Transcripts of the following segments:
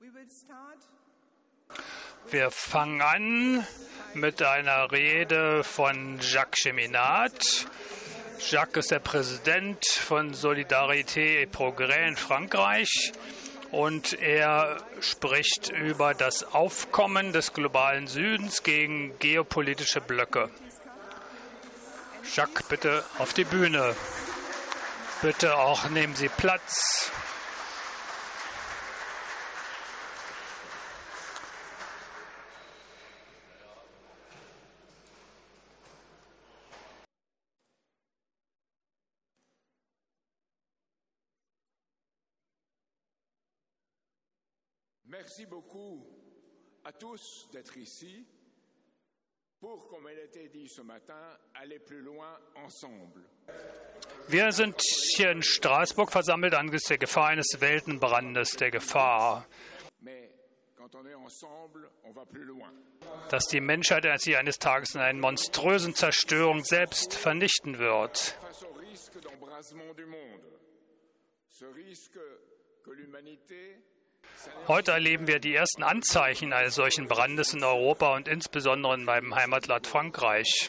Wir fangen an mit einer Rede von Jacques Cheminade. Jacques ist der Präsident von Solidarité et Progrès in Frankreich und er spricht über das Aufkommen des globalen Südens gegen geopolitische Blöcke. Jacques, bitte auf die Bühne. Bitte auch nehmen Sie Platz. Merci beaucoup à tous d'être ici pour, comme il a été dit ce matin, aller plus loin ensemble. Wir sind hier in Straßburg versammelt angesichts der Gefahr eines Weltenbrandes, der Gefahr, dass die Menschheit sich eines Tages in einer monströsen Zerstörung selbst vernichten wird. Heute erleben wir die ersten Anzeichen eines solchen Brandes in Europa und insbesondere in meinem Heimatland Frankreich.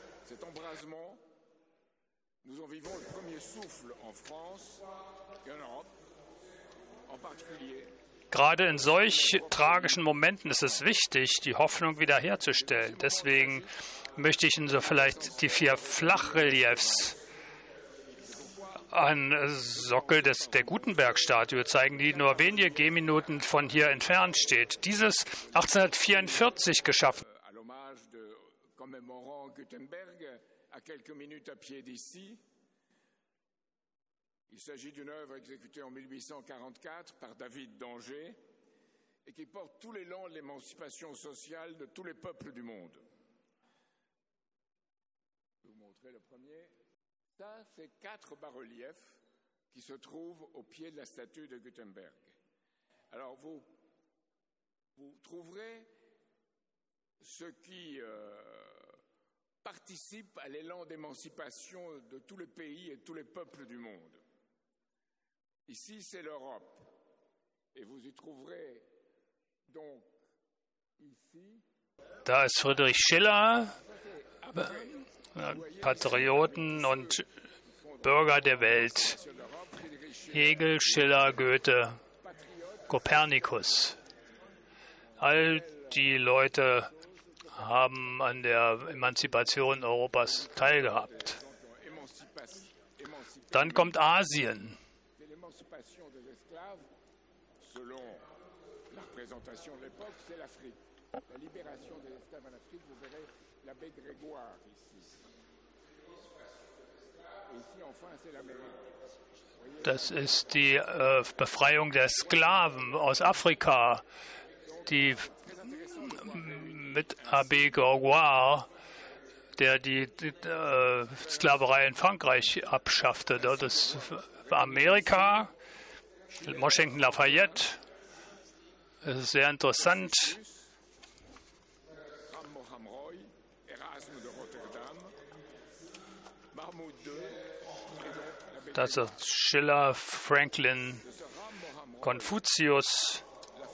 Gerade in solch tragischen Momenten ist es wichtig, die Hoffnung wiederherzustellen. Deswegen möchte ich Ihnen so vielleicht die 4 Flachreliefs an Sockel der Gutenberg-Statue zeigen, die nur wenige Gehminuten von hier entfernt steht. Dieses 1844 geschaffen. Il s'agit d'une œuvre exécutée en 1844 par David d'Angers et qui porte tout l'élan de l'émancipation sociale de tous les peuples du monde. Je vais vous montrer le premier. Ça, c'est 4 bas-reliefs qui se trouvent au pied de la statue de Gutenberg. Alors, vous trouverez ce qui participe à l'élan d'émancipation de tous les pays et tous les peuples du monde. Ici, c'est l'Europe. Et vous y trouverez donc ici. Da ist Friedrich Schiller, Patrioten und Bürger der Welt. Hegel, Schiller, Goethe, Kopernikus. All die Leute haben an der Emanzipation Europas teilgehabt. Dann kommt Asien. Das ist die Befreiung der Sklaven aus Afrika, die mit Abbé Grégoire, der die Sklaverei in Frankreich abschaffte. Dort ist Amerika, Washington Lafayette. Es ist sehr interessant. Das ist Schiller, Franklin, Konfuzius,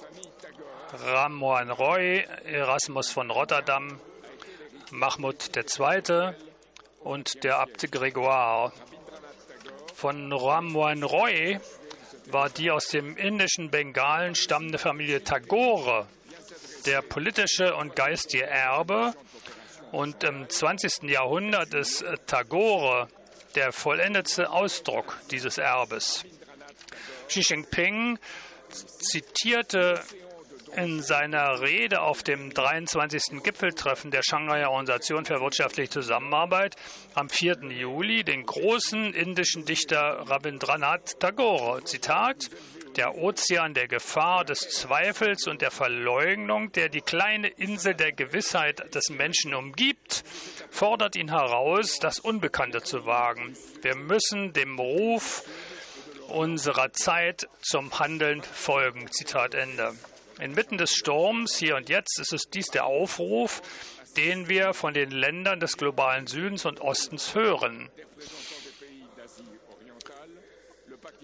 Ram Roy, Erasmus von Rotterdam, Mahmud II. Und der Abt Grégoire. Von Ram Roy war die aus dem indischen Bengalen stammende Familie Tagore der politische und geistige Erbe. Und im 20. Jahrhundert ist Tagore der vollendete Ausdruck dieses Erbes. Xi Jinping zitierte in seiner Rede auf dem 23. Gipfeltreffen der Shanghaier Organisation für wirtschaftliche Zusammenarbeit am 4. Juli den großen indischen Dichter Rabindranath Tagore. Zitat: Der Ozean der Gefahr, des Zweifels und der Verleugnung, der die kleine Insel der Gewissheit des Menschen umgibt, fordert ihn heraus, das Unbekannte zu wagen. Wir müssen dem Ruf unserer Zeit zum Handeln folgen. Zitat Ende. Inmitten des Sturms, hier und jetzt, ist es dies der Aufruf, den wir von den Ländern des globalen Südens und Ostens hören.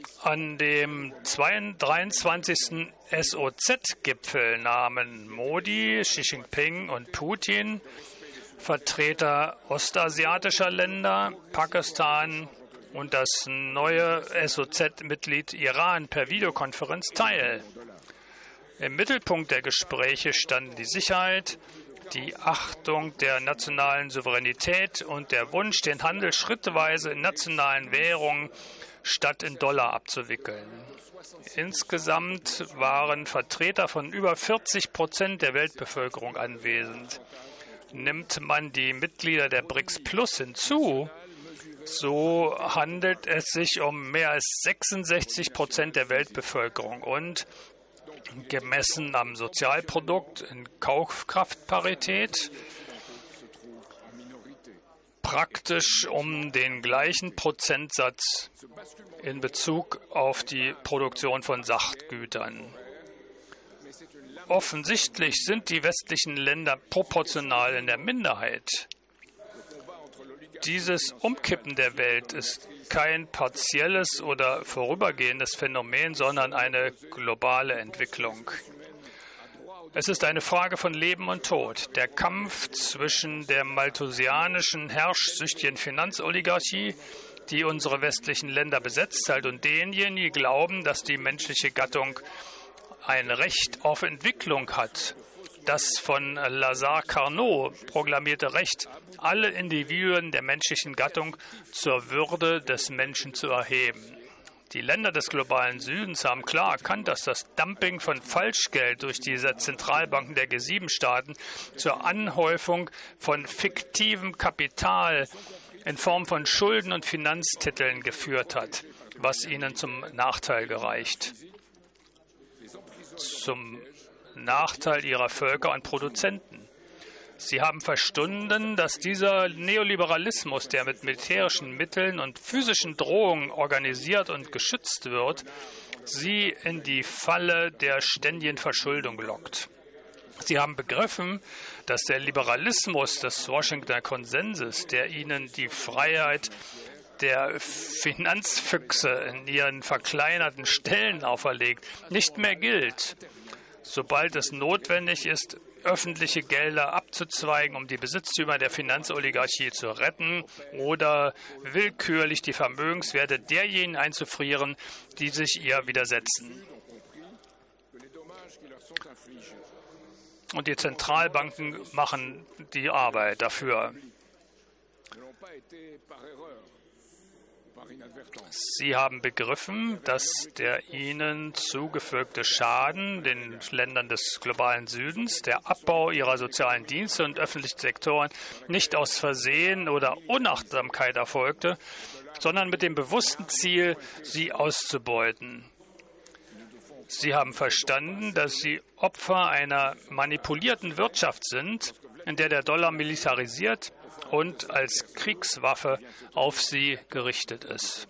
An dem 23. SOZ-Gipfel nahmen Modi, Xi Jinping und Putin, Vertreter ostasiatischer Länder, Pakistan und das neue SOZ-Mitglied Iran per Videokonferenz teil. Im Mittelpunkt der Gespräche standen die Sicherheit, die Achtung der nationalen Souveränität und der Wunsch, den Handel schrittweise in nationalen Währungen statt in Dollar abzuwickeln. Insgesamt waren Vertreter von über 40% der Weltbevölkerung anwesend. Nimmt man die Mitglieder der BRICS Plus hinzu, so handelt es sich um mehr als 66% der Weltbevölkerung und gemessen am Sozialprodukt in Kaufkraftparität praktisch um den gleichen Prozentsatz in Bezug auf die Produktion von Sachgütern. Offensichtlich sind die westlichen Länder proportional in der Minderheit. Dieses Umkippen der Welt ist kein partielles oder vorübergehendes Phänomen, sondern eine globale Entwicklung. Es ist eine Frage von Leben und Tod. Der Kampf zwischen der malthusianischen, herrschsüchtigen Finanzoligarchie, die unsere westlichen Länder besetzt hat, und denjenigen, die glauben, dass die menschliche Gattung ein Recht auf Entwicklung hat. Das von Lazare Carnot proklamierte Recht, alle Individuen der menschlichen Gattung zur Würde des Menschen zu erheben. Die Länder des globalen Südens haben klar erkannt, dass das Dumping von Falschgeld durch diese Zentralbanken der G7-Staaten zur Anhäufung von fiktivem Kapital in Form von Schulden und Finanztiteln geführt hat, was ihnen zum Nachteil gereicht. Zum Nachteil ihrer Völker und Produzenten. Sie haben verstanden, dass dieser Neoliberalismus, der mit militärischen Mitteln und physischen Drohungen organisiert und geschützt wird, sie in die Falle der ständigen Verschuldung lockt. Sie haben begriffen, dass der Liberalismus des Washingtoner Konsenses, der ihnen die Freiheit der Finanzfüchse in ihren verkleinerten Stellen auferlegt, nicht mehr gilt. Sobald es notwendig ist, öffentliche Gelder abzuzweigen, um die Besitztümer der Finanzoligarchie zu retten oder willkürlich die Vermögenswerte derjenigen einzufrieren, die sich ihr widersetzen. Und die Zentralbanken machen die Arbeit dafür. Sie haben begriffen, dass der ihnen zugefügte Schaden den Ländern des globalen Südens, der Abbau ihrer sozialen Dienste und öffentlichen Sektoren nicht aus Versehen oder Unachtsamkeit erfolgte, sondern mit dem bewussten Ziel, sie auszubeuten. Sie haben verstanden, dass sie Opfer einer manipulierten Wirtschaft sind, in der der Dollar militarisiert und als Kriegswaffe auf sie gerichtet ist.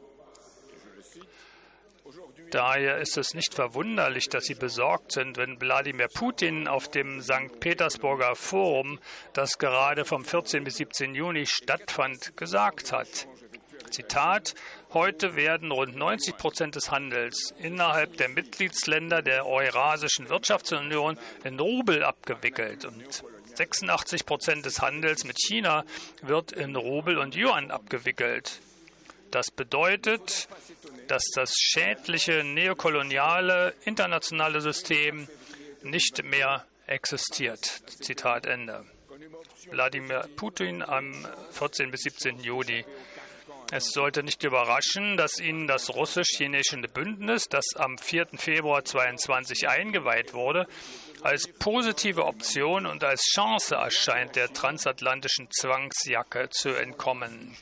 Daher ist es nicht verwunderlich, dass sie besorgt sind, wenn Wladimir Putin auf dem St. Petersburger Forum, das gerade vom 14. bis 17. Juni stattfand, gesagt hat, Zitat, heute werden rund 90% des Handels innerhalb der Mitgliedsländer der Eurasischen Wirtschaftsunion in Rubel abgewickelt und 86% des Handels mit China wird in Rubel und Yuan abgewickelt. Das bedeutet, dass das schädliche neokoloniale internationale System nicht mehr existiert. Zitat Ende. Wladimir Putin am 14. bis 17. Juni. Es sollte nicht überraschen, dass Ihnen das russisch-chinesische Bündnis, das am 4. Februar 2022 eingeweiht wurde, als positive Option und als Chance erscheint, der transatlantischen Zwangsjacke zu entkommen.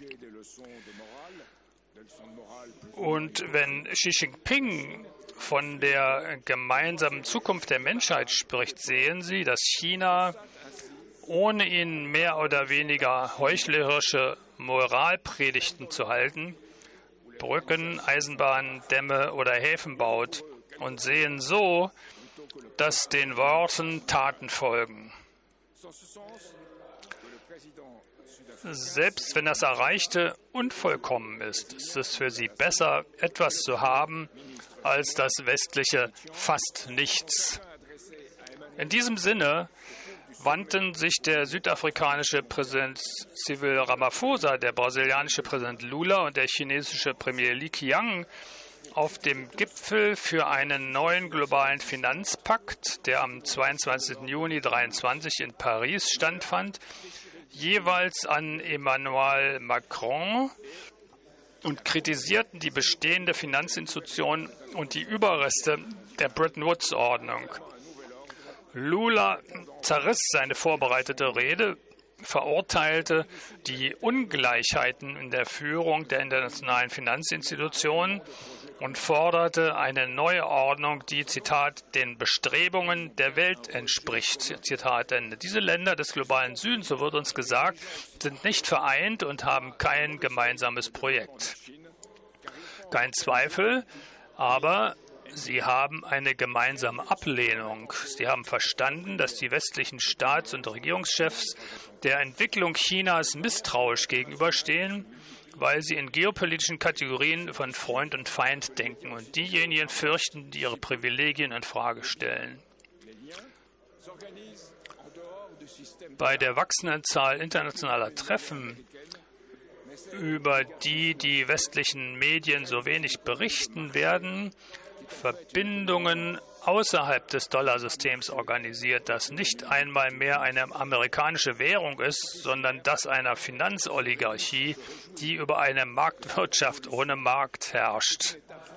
Und wenn Xi Jinping von der gemeinsamen Zukunft der Menschheit spricht, sehen Sie, dass China, ohne ihnen mehr oder weniger heuchlerische Moralpredigten zu halten, Brücken, Eisenbahnen, Dämme oder Häfen baut und sehen so, dass den Worten Taten folgen. Selbst wenn das Erreichte unvollkommen ist, ist es für sie besser, etwas zu haben, als das westliche fast nichts. In diesem Sinne wandten sich der südafrikanische Präsident Cyril Ramaphosa, der brasilianische Präsident Lula und der chinesische Premier Li Qiang auf dem Gipfel für einen neuen globalen Finanzpakt, der am 22. Juni 2023 in Paris stattfand, jeweils an Emmanuel Macron und kritisierten die bestehende Finanzinstitution und die Überreste der Bretton Woods-Ordnung. Lula zerriss seine vorbereitete Rede, verurteilte die Ungleichheiten in der Führung der internationalen Finanzinstitutionen und forderte eine neue Ordnung, die, Zitat, den Bestrebungen der Welt entspricht. Zitat Ende. Diese Länder des globalen Südens, so wird uns gesagt, sind nicht vereint und haben kein gemeinsames Projekt. Kein Zweifel, aber sie haben eine gemeinsame Ablehnung. Sie haben verstanden, dass die westlichen Staats- und Regierungschefs der Entwicklung Chinas misstrauisch gegenüberstehen, weil sie in geopolitischen Kategorien von Freund und Feind denken und diejenigen fürchten, die ihre Privilegien in Frage stellen. Bei der wachsenden Zahl internationaler Treffen, über die die westlichen Medien so wenig berichten, werden Verbindungen außerhalb des Dollarsystems organisiert, das nicht einmal mehr eine amerikanische Währung ist, sondern das einer Finanzoligarchie, die über eine Marktwirtschaft ohne Markt herrscht.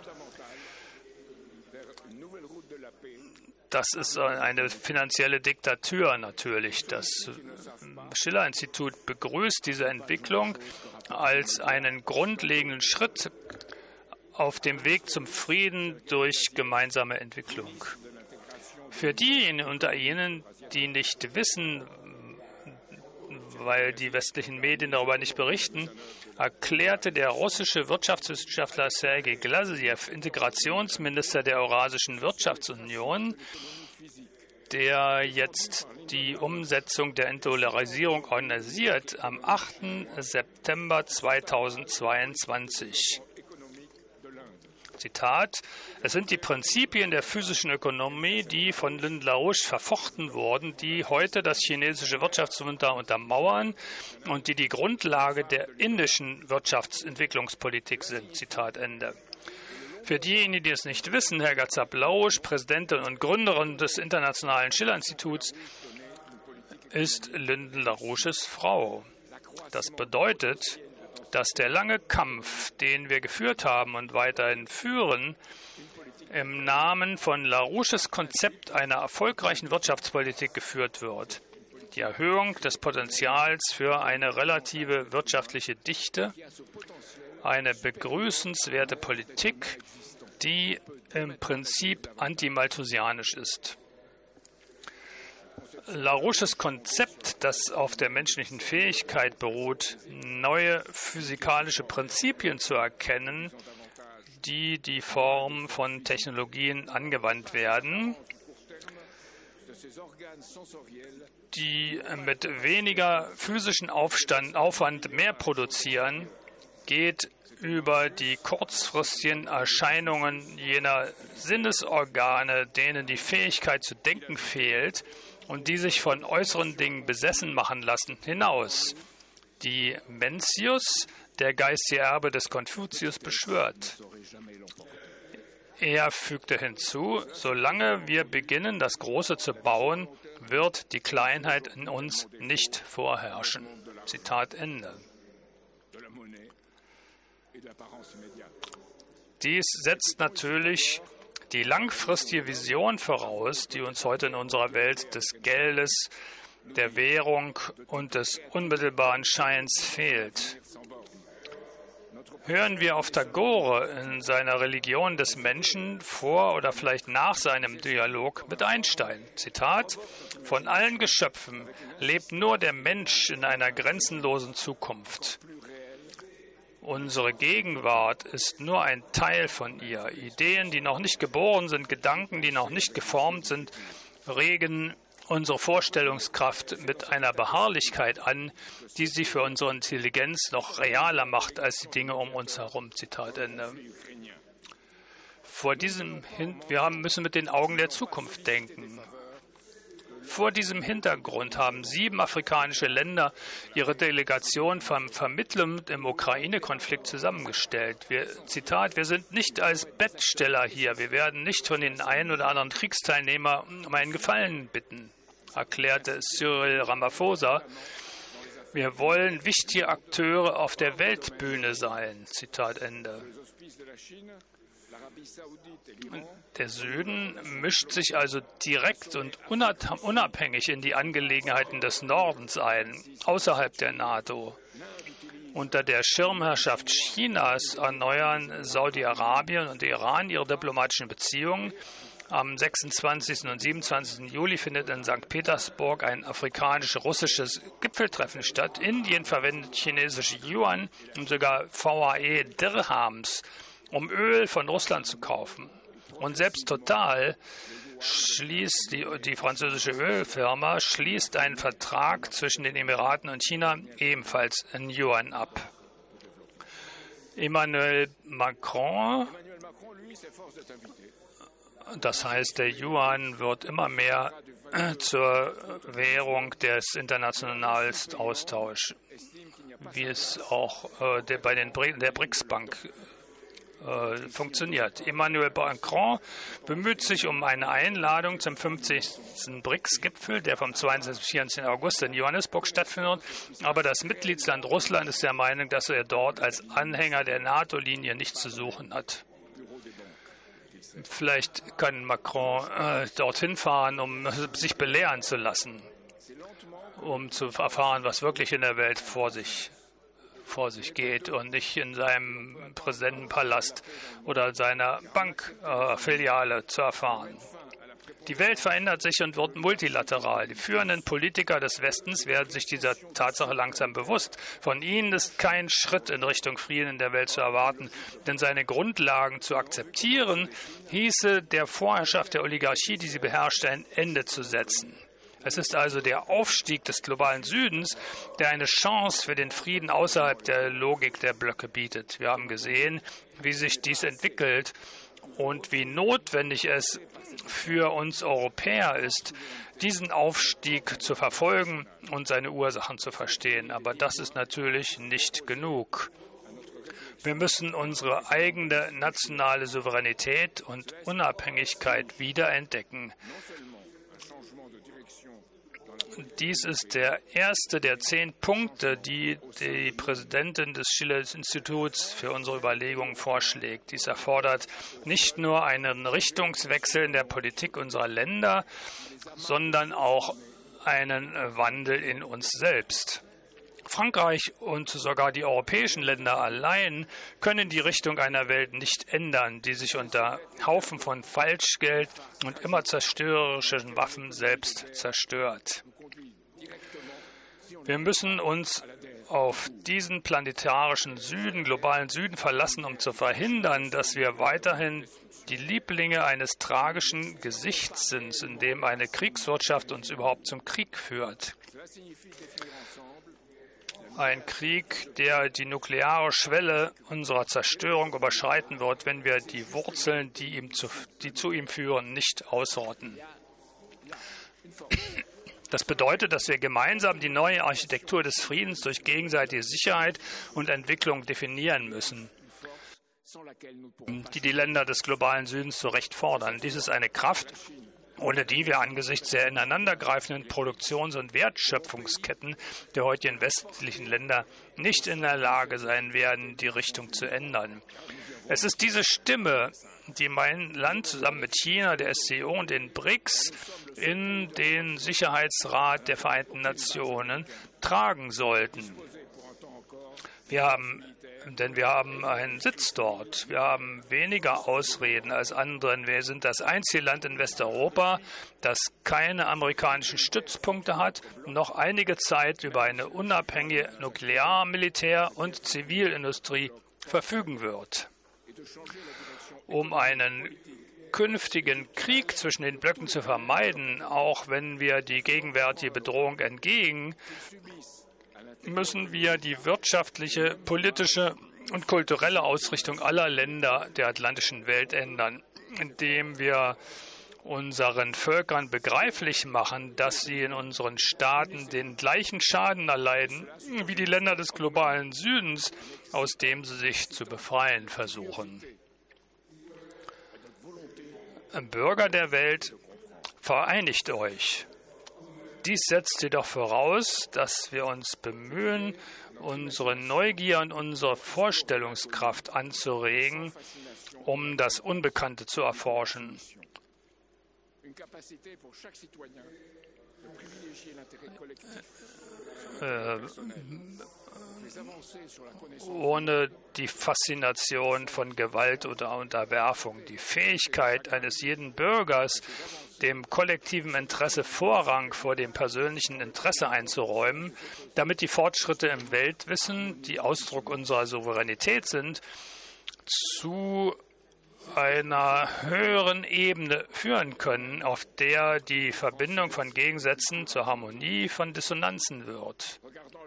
Das ist eine finanzielle Diktatur natürlich. Das Schiller-Institut begrüßt diese Entwicklung als einen grundlegenden Schritt auf dem Weg zum Frieden durch gemeinsame Entwicklung. Für diejenigen unter Ihnen, die nicht wissen, weil die westlichen Medien darüber nicht berichten, erklärte der russische Wirtschaftswissenschaftler Sergei Glaziev, Integrationsminister der Eurasischen Wirtschaftsunion, der jetzt die Umsetzung der Entdollarisierung organisiert, am 8. September 2022. Zitat: Es sind die Prinzipien der physischen Ökonomie, die von Lyndon LaRouche verfochten wurden, die heute das chinesische Wirtschaftswunder untermauern und die die Grundlage der indischen Wirtschaftsentwicklungspolitik sind. Zitat Ende. Für diejenigen, die es nicht wissen, Helga Zapp-LaRouche, Präsidentin und Gründerin des Internationalen Schiller-Instituts, ist Lyndon LaRouches Frau. Das bedeutet, dass der lange Kampf, den wir geführt haben und weiterhin führen, im Namen von LaRouches Konzept einer erfolgreichen Wirtschaftspolitik geführt wird. Die Erhöhung des Potenzials für eine relative wirtschaftliche Dichte, eine begrüßenswerte Politik, die im Prinzip antimalthusianisch ist. LaRouches Konzept, das auf der menschlichen Fähigkeit beruht, neue physikalische Prinzipien zu erkennen, die die Form von Technologien angewandt werden, die mit weniger physischen Aufwand mehr produzieren, geht über die kurzfristigen Erscheinungen jener Sinnesorgane, denen die Fähigkeit zu denken fehlt und die sich von äußeren Dingen besessen machen lassen, hinaus, die Mencius, der geistige Erbe des Konfuzius, beschwört. Er fügte hinzu, solange wir beginnen, das Große zu bauen, wird die Kleinheit in uns nicht vorherrschen. Zitat Ende. Dies setzt natürlich die langfristige Vision voraus, die uns heute in unserer Welt des Geldes, der Währung und des unmittelbaren Scheins fehlt. Hören wir auf Tagore in seiner Religion des Menschen vor oder vielleicht nach seinem Dialog mit Einstein. Zitat: Von allen Geschöpfen lebt nur der Mensch in einer grenzenlosen Zukunft. Unsere Gegenwart ist nur ein Teil von ihr. Ideen, die noch nicht geboren sind, Gedanken, die noch nicht geformt sind, regen unsere Vorstellungskraft mit einer Beharrlichkeit an, die sie für unsere Intelligenz noch realer macht als die Dinge um uns herum. Zitat Ende. Wir müssen mit den Augen der Zukunft denken. Vor diesem Hintergrund haben 7 afrikanische Länder ihre Delegation vom Vermittlung im Ukraine-Konflikt zusammengestellt. Zitat, wir sind nicht als Bettsteller hier. Wir werden nicht von den einen oder anderen Kriegsteilnehmer um einen Gefallen bitten, erklärte Cyril Ramaphosa. Wir wollen wichtige Akteure auf der Weltbühne sein. Zitat Ende. Der Süden mischt sich also direkt und unabhängig in die Angelegenheiten des Nordens ein, außerhalb der NATO. Unter der Schirmherrschaft Chinas erneuern Saudi-Arabien und Iran ihre diplomatischen Beziehungen. Am 26. und 27. Juli findet in St. Petersburg ein afrikanisch-russisches Gipfeltreffen statt. Indien verwendet chinesische Yuan und sogar VAE-Dirhams, um Öl von Russland zu kaufen. Und selbst Total schließt die französische Ölfirma einen Vertrag zwischen den Emiraten und China ebenfalls in Yuan ab. Emmanuel Macron, das heißt, der Yuan wird immer mehr zur Währung des internationalen Austauschs, wie es auch bei der BRICS-Bank funktioniert. Emmanuel Macron bemüht sich um eine Einladung zum 50. BRICS-Gipfel, der vom 22. bis 24. August in Johannesburg stattfindet. Aber das Mitgliedsland Russland ist der Meinung, dass er dort als Anhänger der NATO-Linie nichts zu suchen hat. Vielleicht kann Macron dorthin fahren, um sich belehren zu lassen, um zu erfahren, was wirklich in der Welt vor sich geht und nicht in seinem Präsidentenpalast oder seiner Bankfiliale zu erfahren. Die Welt verändert sich und wird multilateral. Die führenden Politiker des Westens werden sich dieser Tatsache langsam bewusst. Von ihnen ist kein Schritt in Richtung Frieden in der Welt zu erwarten, denn seine Grundlagen zu akzeptieren, hieße der Vorherrschaft der Oligarchie, die sie beherrscht, ein Ende zu setzen. Es ist also der Aufstieg des globalen Südens, der eine Chance für den Frieden außerhalb der Logik der Blöcke bietet. Wir haben gesehen, wie sich dies entwickelt und wie notwendig es für uns Europäer ist, diesen Aufstieg zu verfolgen und seine Ursachen zu verstehen. Aber das ist natürlich nicht genug. Wir müssen unsere eigene nationale Souveränität und Unabhängigkeit wiederentdecken. Dies ist der erste der 10 Punkte, die die Präsidentin des Schiller-Instituts für unsere Überlegungen vorschlägt. Dies erfordert nicht nur einen Richtungswechsel in der Politik unserer Länder, sondern auch einen Wandel in uns selbst. Frankreich und sogar die europäischen Länder allein können die Richtung einer Welt nicht ändern, die sich unter Haufen von Falschgeld und immer zerstörerischen Waffen selbst zerstört. Wir müssen uns auf diesen planetarischen Süden, globalen Süden verlassen, um zu verhindern, dass wir weiterhin die Lieblinge eines tragischen Gesichts sind, in dem eine Kriegswirtschaft uns überhaupt zum Krieg führt. Ein Krieg, der die nukleare Schwelle unserer Zerstörung überschreiten wird, wenn wir die Wurzeln, die zu ihm führen, nicht ausrotten. Das bedeutet, dass wir gemeinsam die neue Architektur des Friedens durch gegenseitige Sicherheit und Entwicklung definieren müssen, die Länder des globalen Südens zu Recht fordern. Dies ist eine Kraft, ohne die wir angesichts der ineinandergreifenden Produktions- und Wertschöpfungsketten der heutigen westlichen Länder nicht in der Lage sein werden, die Richtung zu ändern. Es ist diese Stimme, die mein Land zusammen mit China, der SCO und den BRICS in den Sicherheitsrat der Vereinten Nationen tragen sollten. Wir haben einen Sitz dort. Wir haben weniger Ausreden als andere. Wir sind das einzige Land in Westeuropa, das keine amerikanischen Stützpunkte hat, noch einige Zeit über eine unabhängige Nuklear-, Militär- und Zivilindustrie verfügen wird. Um einen zukünftigen Krieg zwischen den Blöcken zu vermeiden, auch wenn wir die gegenwärtige Bedrohung entgegen, müssen wir die wirtschaftliche, politische und kulturelle Ausrichtung aller Länder der atlantischen Welt ändern, indem wir unseren Völkern begreiflich machen, dass sie in unseren Staaten den gleichen Schaden erleiden wie die Länder des globalen Südens, aus dem sie sich zu befreien versuchen. Bürger der Welt, vereinigt euch. Dies setzt jedoch voraus, dass wir uns bemühen, unsere Neugier und unsere Vorstellungskraft anzuregen, um das Unbekannte zu erforschen. Ohne die Faszination von Gewalt oder Unterwerfung, die Fähigkeit eines jeden Bürgers, dem kollektiven Interesse Vorrang vor dem persönlichen Interesse einzuräumen, damit die Fortschritte im Weltwissen, die Ausdruck unserer Souveränität sind, zu einer höheren Ebene führen können, auf der die Verbindung von Gegensätzen zur Harmonie von Dissonanzen wird.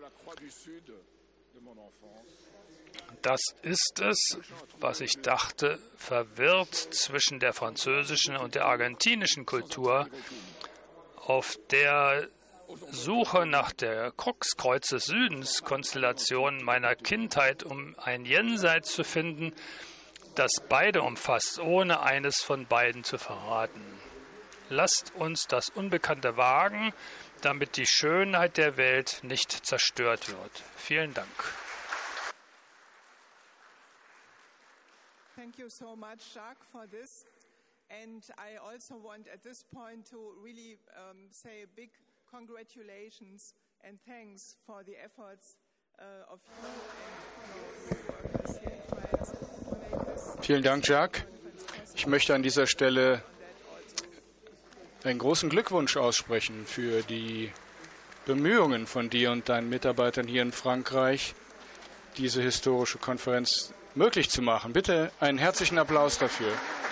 Das ist es, was ich dachte, verwirrt zwischen der französischen und der argentinischen Kultur, auf der Suche nach der Kreuz des Südens, Konstellation meiner Kindheit, um ein Jenseits zu finden, das beide umfasst, ohne eines von beiden zu verraten. Lasst uns das Unbekannte wagen, damit die Schönheit der Welt nicht zerstört wird. Vielen Dank. Thank you so much, Jacques, for this. And I also want at this point to really say a big congratulations and thanks for the efforts of you and your workers here in France. Vielen Dank, Jacques. Ich möchte an dieser Stelle einen großen Glückwunsch aussprechen für die Bemühungen von dir und deinen Mitarbeitern hier in Frankreich, diese historische Konferenz möglich zu machen. Bitte einen herzlichen Applaus dafür.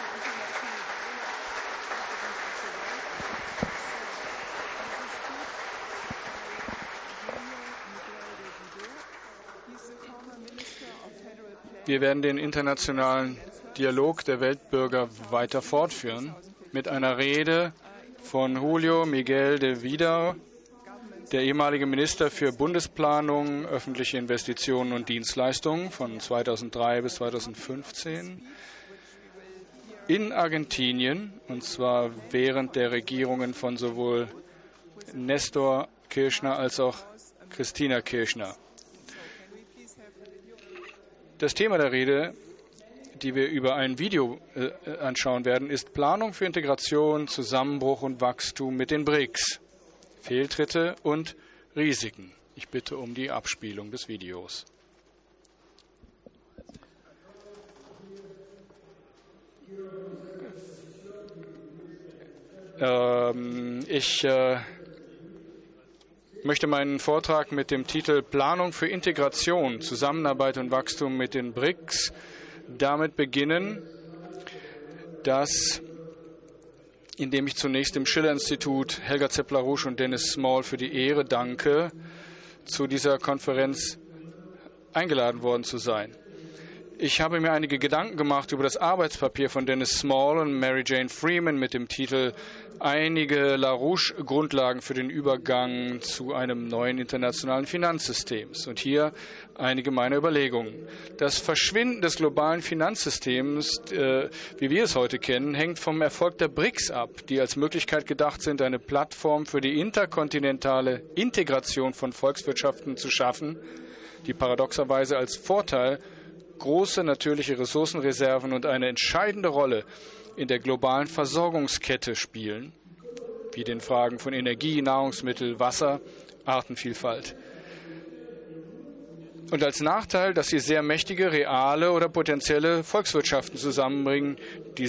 Wir werden den internationalen Dialog der Weltbürger weiter fortführen mit einer Rede von Julio Miguel de Vida, der ehemalige Minister für Bundesplanung, öffentliche Investitionen und Dienstleistungen von 2003 bis 2015 in Argentinien, und zwar während der Regierungen von sowohl Néstor Kirchner als auch Cristina Kirchner. Das Thema der Rede, die wir über ein Video anschauen werden, ist Planung für Integration, Zusammenbruch und Wachstum mit den BRICS, Fehltritte und Risiken. Ich bitte um die Abspielung des Videos. Ich möchte meinen Vortrag mit dem Titel Planung für Integration, Zusammenarbeit und Wachstum mit den BRICS damit beginnen, indem ich zunächst dem Schiller-Institut, Helga Zeppler-Rousch und Dennis Small für die Ehre danke, zu dieser Konferenz eingeladen worden zu sein. Ich habe mir einige Gedanken gemacht über das Arbeitspapier von Dennis Small und Mary Jane Freeman mit dem Titel Einige LaRouche-Grundlagen für den Übergang zu einem neuen internationalen Finanzsystems. Und hier einige meiner Überlegungen. Das Verschwinden des globalen Finanzsystems, wie wir es heute kennen, hängt vom Erfolg der BRICS ab, die als Möglichkeit gedacht sind, eine Plattform für die interkontinentale Integration von Volkswirtschaften zu schaffen, die paradoxerweise als Vorteil große natürliche Ressourcenreserven und eine entscheidende Rolle in der globalen Versorgungskette spielen, wie den Fragen von Energie, Nahrungsmittel, Wasser, Artenvielfalt. Und als Nachteil, dass sie sehr mächtige, reale oder potenzielle Volkswirtschaften zusammenbringen, die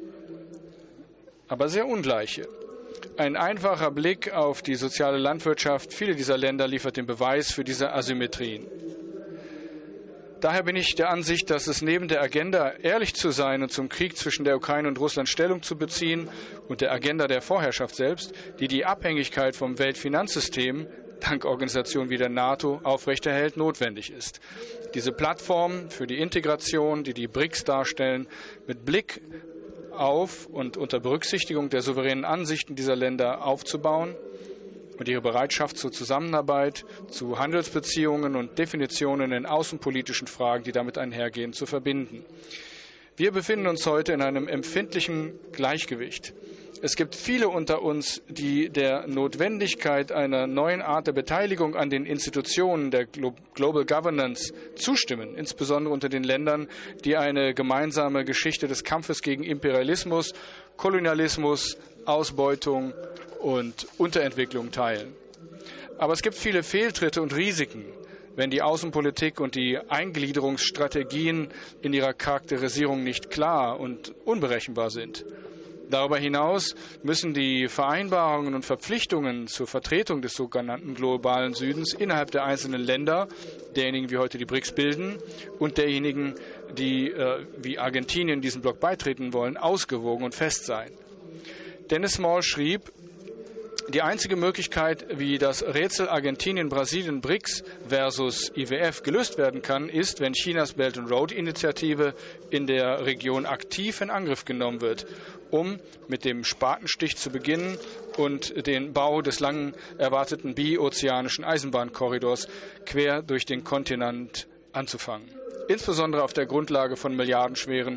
aber sehr ungleiche. Ein einfacher Blick auf die soziale Landwirtschaft vieler dieser Länder liefert den Beweis für diese Asymmetrien. Daher bin ich der Ansicht, dass es neben der Agenda, ehrlich zu sein und zum Krieg zwischen der Ukraine und Russland Stellung zu beziehen, und der Agenda der Vorherrschaft selbst, die Abhängigkeit vom Weltfinanzsystem dank Organisationen wie der NATO aufrechterhält, notwendig ist. Diese Plattform für die Integration, die BRICS darstellen, mit Blick auf und unter Berücksichtigung der souveränen Ansichten dieser Länder aufzubauen und ihre Bereitschaft zur Zusammenarbeit, zu Handelsbeziehungen und Definitionen in außenpolitischen Fragen, die damit einhergehen, zu verbinden. Wir befinden uns heute in einem empfindlichen Gleichgewicht. Es gibt viele unter uns, die der Notwendigkeit einer neuen Art der Beteiligung an den Institutionen der Global Governance zustimmen, insbesondere unter den Ländern, die eine gemeinsame Geschichte des Kampfes gegen Imperialismus, Kolonialismus, Ausbeutung und Unterentwicklung teilen. Aber es gibt viele Fehltritte und Risiken, wenn die Außenpolitik und die Eingliederungsstrategien in ihrer Charakterisierung nicht klar und unberechenbar sind. Darüber hinaus müssen die Vereinbarungen und Verpflichtungen zur Vertretung des sogenannten globalen Südens innerhalb der einzelnen Länder, derjenigen, die heute die BRICS bilden, und derjenigen, die wie Argentinien diesem Block beitreten wollen, ausgewogen und fest sein. Dennis Small schrieb, die einzige Möglichkeit, wie das Rätsel Argentinien-Brasilien-BRICS versus IWF gelöst werden kann, ist, wenn Chinas Belt and Road Initiative in der Region aktiv in Angriff genommen wird, um mit dem Spatenstich zu beginnen und den Bau des lang erwarteten biozeanischen Eisenbahnkorridors quer durch den Kontinent anzufangen. Insbesondere auf der Grundlage von milliardenschweren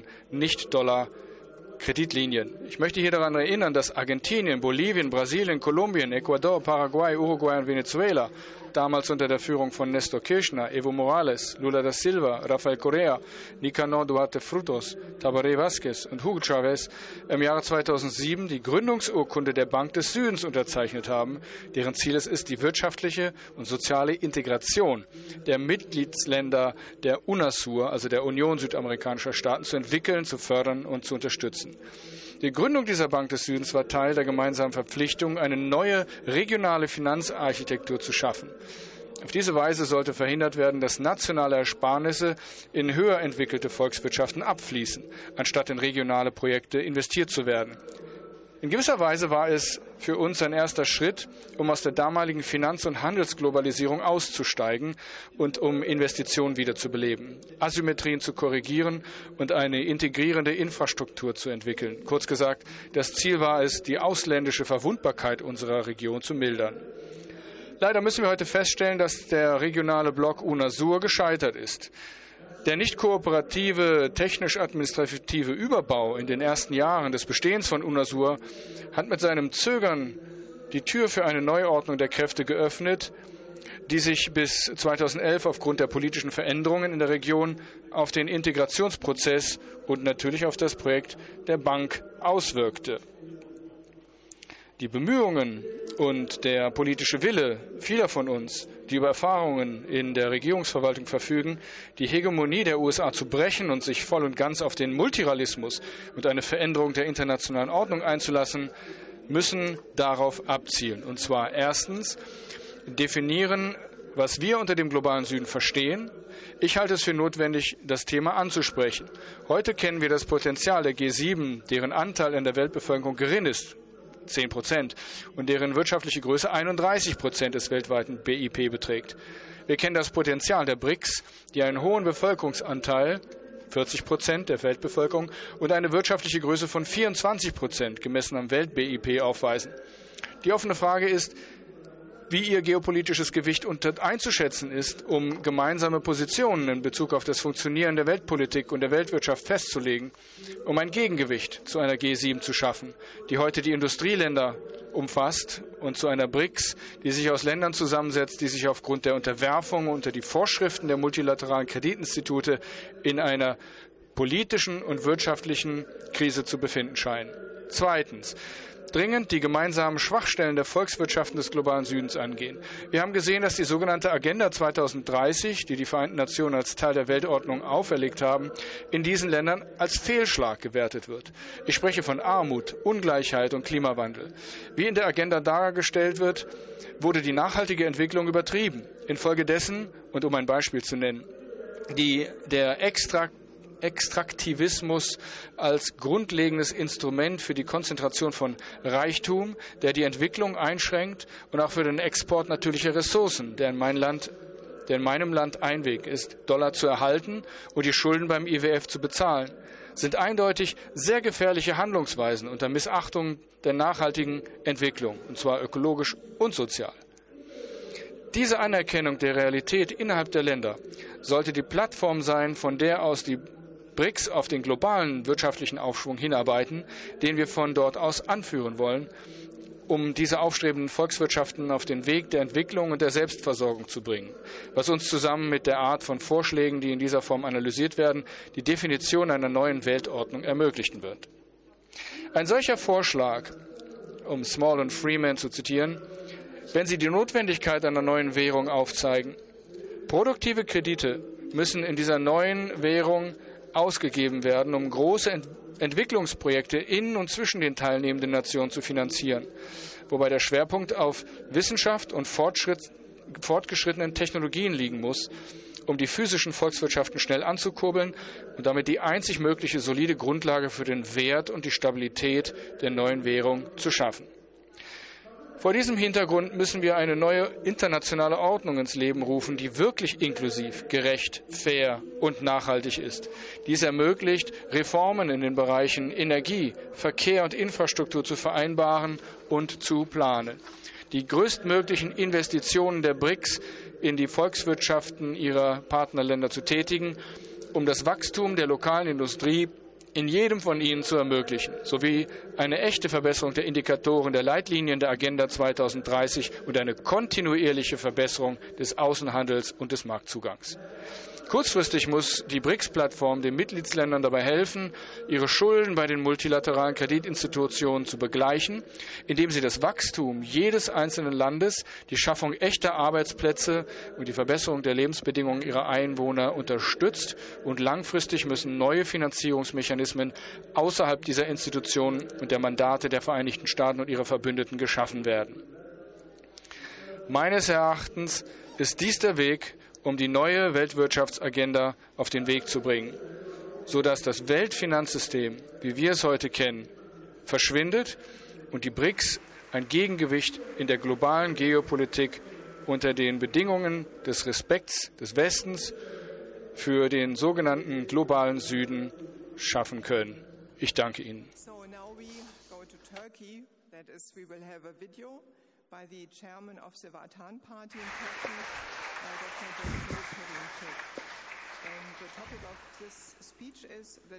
Nicht-Dollar-Kreditlinien. Ich möchte hier daran erinnern, dass Argentinien, Bolivien, Brasilien, Kolumbien, Ecuador, Paraguay, Uruguay und Venezuela damals unter der Führung von Néstor Kirchner, Evo Morales, Lula da Silva, Rafael Correa, Nicanor Duarte Frutos, Tabaré Vázquez und Hugo Chávez im Jahre 2007 die Gründungsurkunde der Bank des Südens unterzeichnet haben, deren Ziel es ist, die wirtschaftliche und soziale Integration der Mitgliedsländer der UNASUR, also der Union südamerikanischer Staaten, zu entwickeln, zu fördern und zu unterstützen. Die Gründung dieser Bank des Südens war Teil der gemeinsamen Verpflichtung, eine neue regionale Finanzarchitektur zu schaffen. Auf diese Weise sollte verhindert werden, dass nationale Ersparnisse in höher entwickelte Volkswirtschaften abfließen, anstatt in regionale Projekte investiert zu werden. In gewisser Weise war es für uns ein erster Schritt, um aus der damaligen Finanz- und Handelsglobalisierung auszusteigen und um Investitionen wiederzubeleben, Asymmetrien zu korrigieren und eine integrierende Infrastruktur zu entwickeln. Kurz gesagt, das Ziel war es, die ausländische Verwundbarkeit unserer Region zu mildern. Leider müssen wir heute feststellen, dass der regionale Block UNASUR gescheitert ist. Der nicht kooperative, technisch-administrative Überbau in den ersten Jahren des Bestehens von UNASUR hat mit seinem Zögern die Tür für eine Neuordnung der Kräfte geöffnet, die sich bis 2011 aufgrund der politischen Veränderungen in der Region auf den Integrationsprozess und natürlich auf das Projekt der Bank auswirkte. Die Bemühungen und der politische Wille vieler von uns, die über Erfahrungen in der Regierungsverwaltung verfügen, die Hegemonie der USA zu brechen und sich voll und ganz auf den Multilateralismus und eine Veränderung der internationalen Ordnung einzulassen, müssen darauf abzielen. Und zwar erstens definieren, was wir unter dem globalen Süden verstehen. Ich halte es für notwendig, das Thema anzusprechen. Heute kennen wir das Potenzial der G7, deren Anteil an der Weltbevölkerung gering ist, 10%, und deren wirtschaftliche Größe 31% des weltweiten BIP beträgt. Wir kennen das Potenzial der BRICS, die einen hohen Bevölkerungsanteil, 40% der Weltbevölkerung, und eine wirtschaftliche Größe von 24% gemessen am Welt-BIP aufweisen. Die offene Frage ist, wie ihr geopolitisches Gewicht einzuschätzen ist, um gemeinsame Positionen in Bezug auf das Funktionieren der Weltpolitik und der Weltwirtschaft festzulegen, um ein Gegengewicht zu einer G7 zu schaffen, die heute die Industrieländer umfasst, und zu einer BRICS, die sich aus Ländern zusammensetzt, die sich aufgrund der Unterwerfung unter die Vorschriften der multilateralen Kreditinstitute in einer politischen und wirtschaftlichen Krise zu befinden scheinen. Zweitens, dringend die gemeinsamen Schwachstellen der Volkswirtschaften des globalen Südens angehen. Wir haben gesehen, dass die sogenannte Agenda 2030, die die Vereinten Nationen als Teil der Weltordnung auferlegt haben, in diesen Ländern als Fehlschlag gewertet wird. Ich spreche von Armut, Ungleichheit und Klimawandel. Wie in der Agenda dargestellt wird, wurde die nachhaltige Entwicklung übertrieben. Infolgedessen, und um ein Beispiel zu nennen, der Extraktivismus als grundlegendes Instrument für die Konzentration von Reichtum, der die Entwicklung einschränkt und auch für den Export natürlicher Ressourcen, der in meinem Land ein Weg ist, Dollar zu erhalten und die Schulden beim IWF zu bezahlen, sind eindeutig sehr gefährliche Handlungsweisen unter Missachtung der nachhaltigen Entwicklung, und zwar ökologisch und sozial. Diese Anerkennung der Realität innerhalb der Länder sollte die Plattform sein, von der aus die BRICS auf den globalen wirtschaftlichen Aufschwung hinarbeiten, den wir von dort aus anführen wollen, um diese aufstrebenden Volkswirtschaften auf den Weg der Entwicklung und der Selbstversorgung zu bringen, was uns zusammen mit der Art von Vorschlägen, die in dieser Form analysiert werden, die Definition einer neuen Weltordnung ermöglichen wird. Ein solcher Vorschlag, um Small und Freeman zu zitieren, wenn sie die Notwendigkeit einer neuen Währung aufzeigen. Produktive Kredite müssen in dieser neuen Währung ausgegeben werden, um große Entwicklungsprojekte in und zwischen den teilnehmenden Nationen zu finanzieren, wobei der Schwerpunkt auf Wissenschaft und fortgeschrittenen Technologien liegen muss, um die physischen Volkswirtschaften schnell anzukurbeln und damit die einzig mögliche solide Grundlage für den Wert und die Stabilität der neuen Währung zu schaffen. Vor diesem Hintergrund müssen wir eine neue internationale Ordnung ins Leben rufen, die wirklich inklusiv, gerecht, fair und nachhaltig ist. Dies ermöglicht, Reformen in den Bereichen Energie, Verkehr und Infrastruktur zu vereinbaren und zu planen. Die größtmöglichen Investitionen der BRICS in die Volkswirtschaften ihrer Partnerländer zu tätigen, um das Wachstum der lokalen Industrie in jedem von ihnen zu ermöglichen, sowie eine echte Verbesserung der Indikatoren der Leitlinien der Agenda 2030 und eine kontinuierliche Verbesserung des Außenhandels und des Marktzugangs. Kurzfristig muss die BRICS-Plattform den Mitgliedsländern dabei helfen, ihre Schulden bei den multilateralen Kreditinstitutionen zu begleichen, indem sie das Wachstum jedes einzelnen Landes, die Schaffung echter Arbeitsplätze und die Verbesserung der Lebensbedingungen ihrer Einwohner unterstützt. Und langfristig müssen neue Finanzierungsmechanismen außerhalb dieser Institutionen und der Mandate der Vereinigten Staaten und ihrer Verbündeten geschaffen werden. Meines Erachtens ist dies der Weg, um die neue Weltwirtschaftsagenda auf den Weg zu bringen, sodass das Weltfinanzsystem, wie wir es heute kennen, verschwindet und die BRICS ein Gegengewicht in der globalen Geopolitik unter den Bedingungen des Respekts des Westens für den sogenannten globalen Süden schaffen können. Ich danke Ihnen. So now we go to Turkey. That is, we will have a video by the chairman of the Vatan Party in Turkey, Dr. Doktor Perinçek. And the topic of this speech is the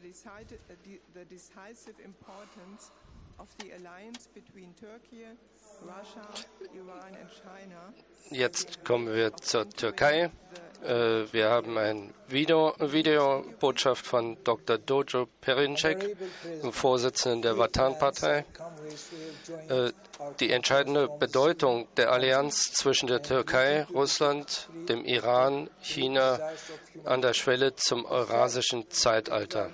decisive importance of the alliance between Turkey, Russia, Iran and China. Jetzt kommen wir zur Türkei. Wir haben eine Videobotschaft von Dr. Doktor Perinçek, dem Vorsitzenden der Vatan-Partei. Die entscheidende Bedeutung der Allianz zwischen der Türkei, Russland, dem Iran, China an der Schwelle zum eurasischen Zeitalter.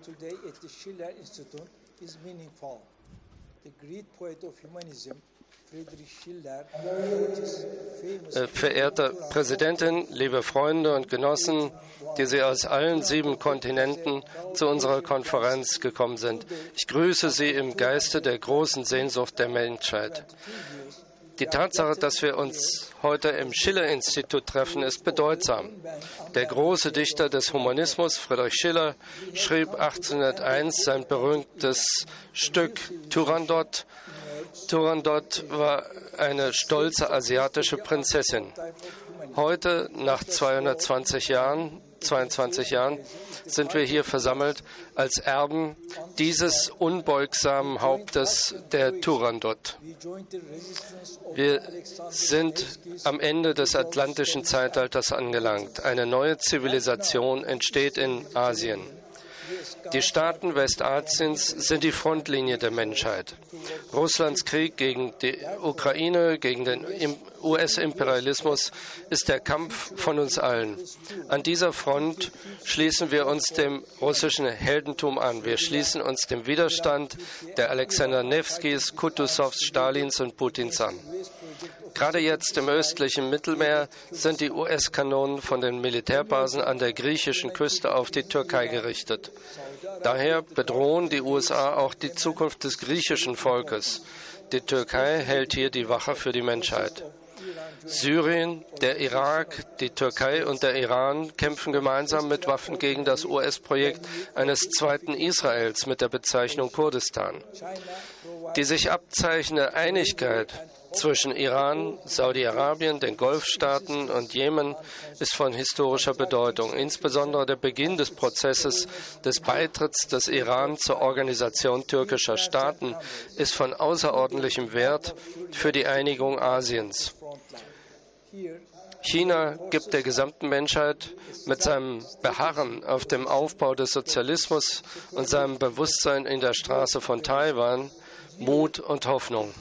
Verehrte Präsidentin, liebe Freunde und Genossen, die Sie aus allen 7 Kontinenten zu unserer Konferenz gekommen sind. Ich grüße Sie im Geiste der großen Sehnsucht der Menschheit. Die Tatsache, dass wir uns heute im Schiller-Institut treffen, ist bedeutsam. Der große Dichter des Humanismus, Friedrich Schiller, schrieb 1801 sein berühmtes Stück Turandot. Turandot war eine stolze asiatische Prinzessin. Heute, nach 22 Jahren, sind wir hier versammelt als Erben dieses unbeugsamen Hauptes der Turandot. Wir sind am Ende des atlantischen Zeitalters angelangt. Eine neue Zivilisation entsteht in Asien. Die Staaten Westasiens sind die Frontlinie der Menschheit. Russlands Krieg gegen die Ukraine, gegen den US-Imperialismus ist der Kampf von uns allen. An dieser Front schließen wir uns dem russischen Heldentum an. Wir schließen uns dem Widerstand der Alexander Newskis, Kutusows, Stalins und Putins an. Gerade jetzt im östlichen Mittelmeer sind die US-Kanonen von den Militärbasen an der griechischen Küste auf die Türkei gerichtet. Daher bedrohen die USA auch die Zukunft des griechischen Volkes. Die Türkei hält hier die Wache für die Menschheit. Syrien, der Irak, die Türkei und der Iran kämpfen gemeinsam mit Waffen gegen das US-Projekt eines zweiten Israels mit der Bezeichnung Kurdistan. Die sich abzeichnende Einigkeit zwischen Iran, Saudi-Arabien, den Golfstaaten und Jemen ist von historischer Bedeutung. Insbesondere der Beginn des Prozesses des Beitritts des Iran zur Organisation türkischer Staaten ist von außerordentlichem Wert für die Einigung Asiens. China gibt der gesamten Menschheit mit seinem Beharren auf dem Aufbau des Sozialismus und seinem Bewusstsein in der Straße von Taiwan Mut und Hoffnung.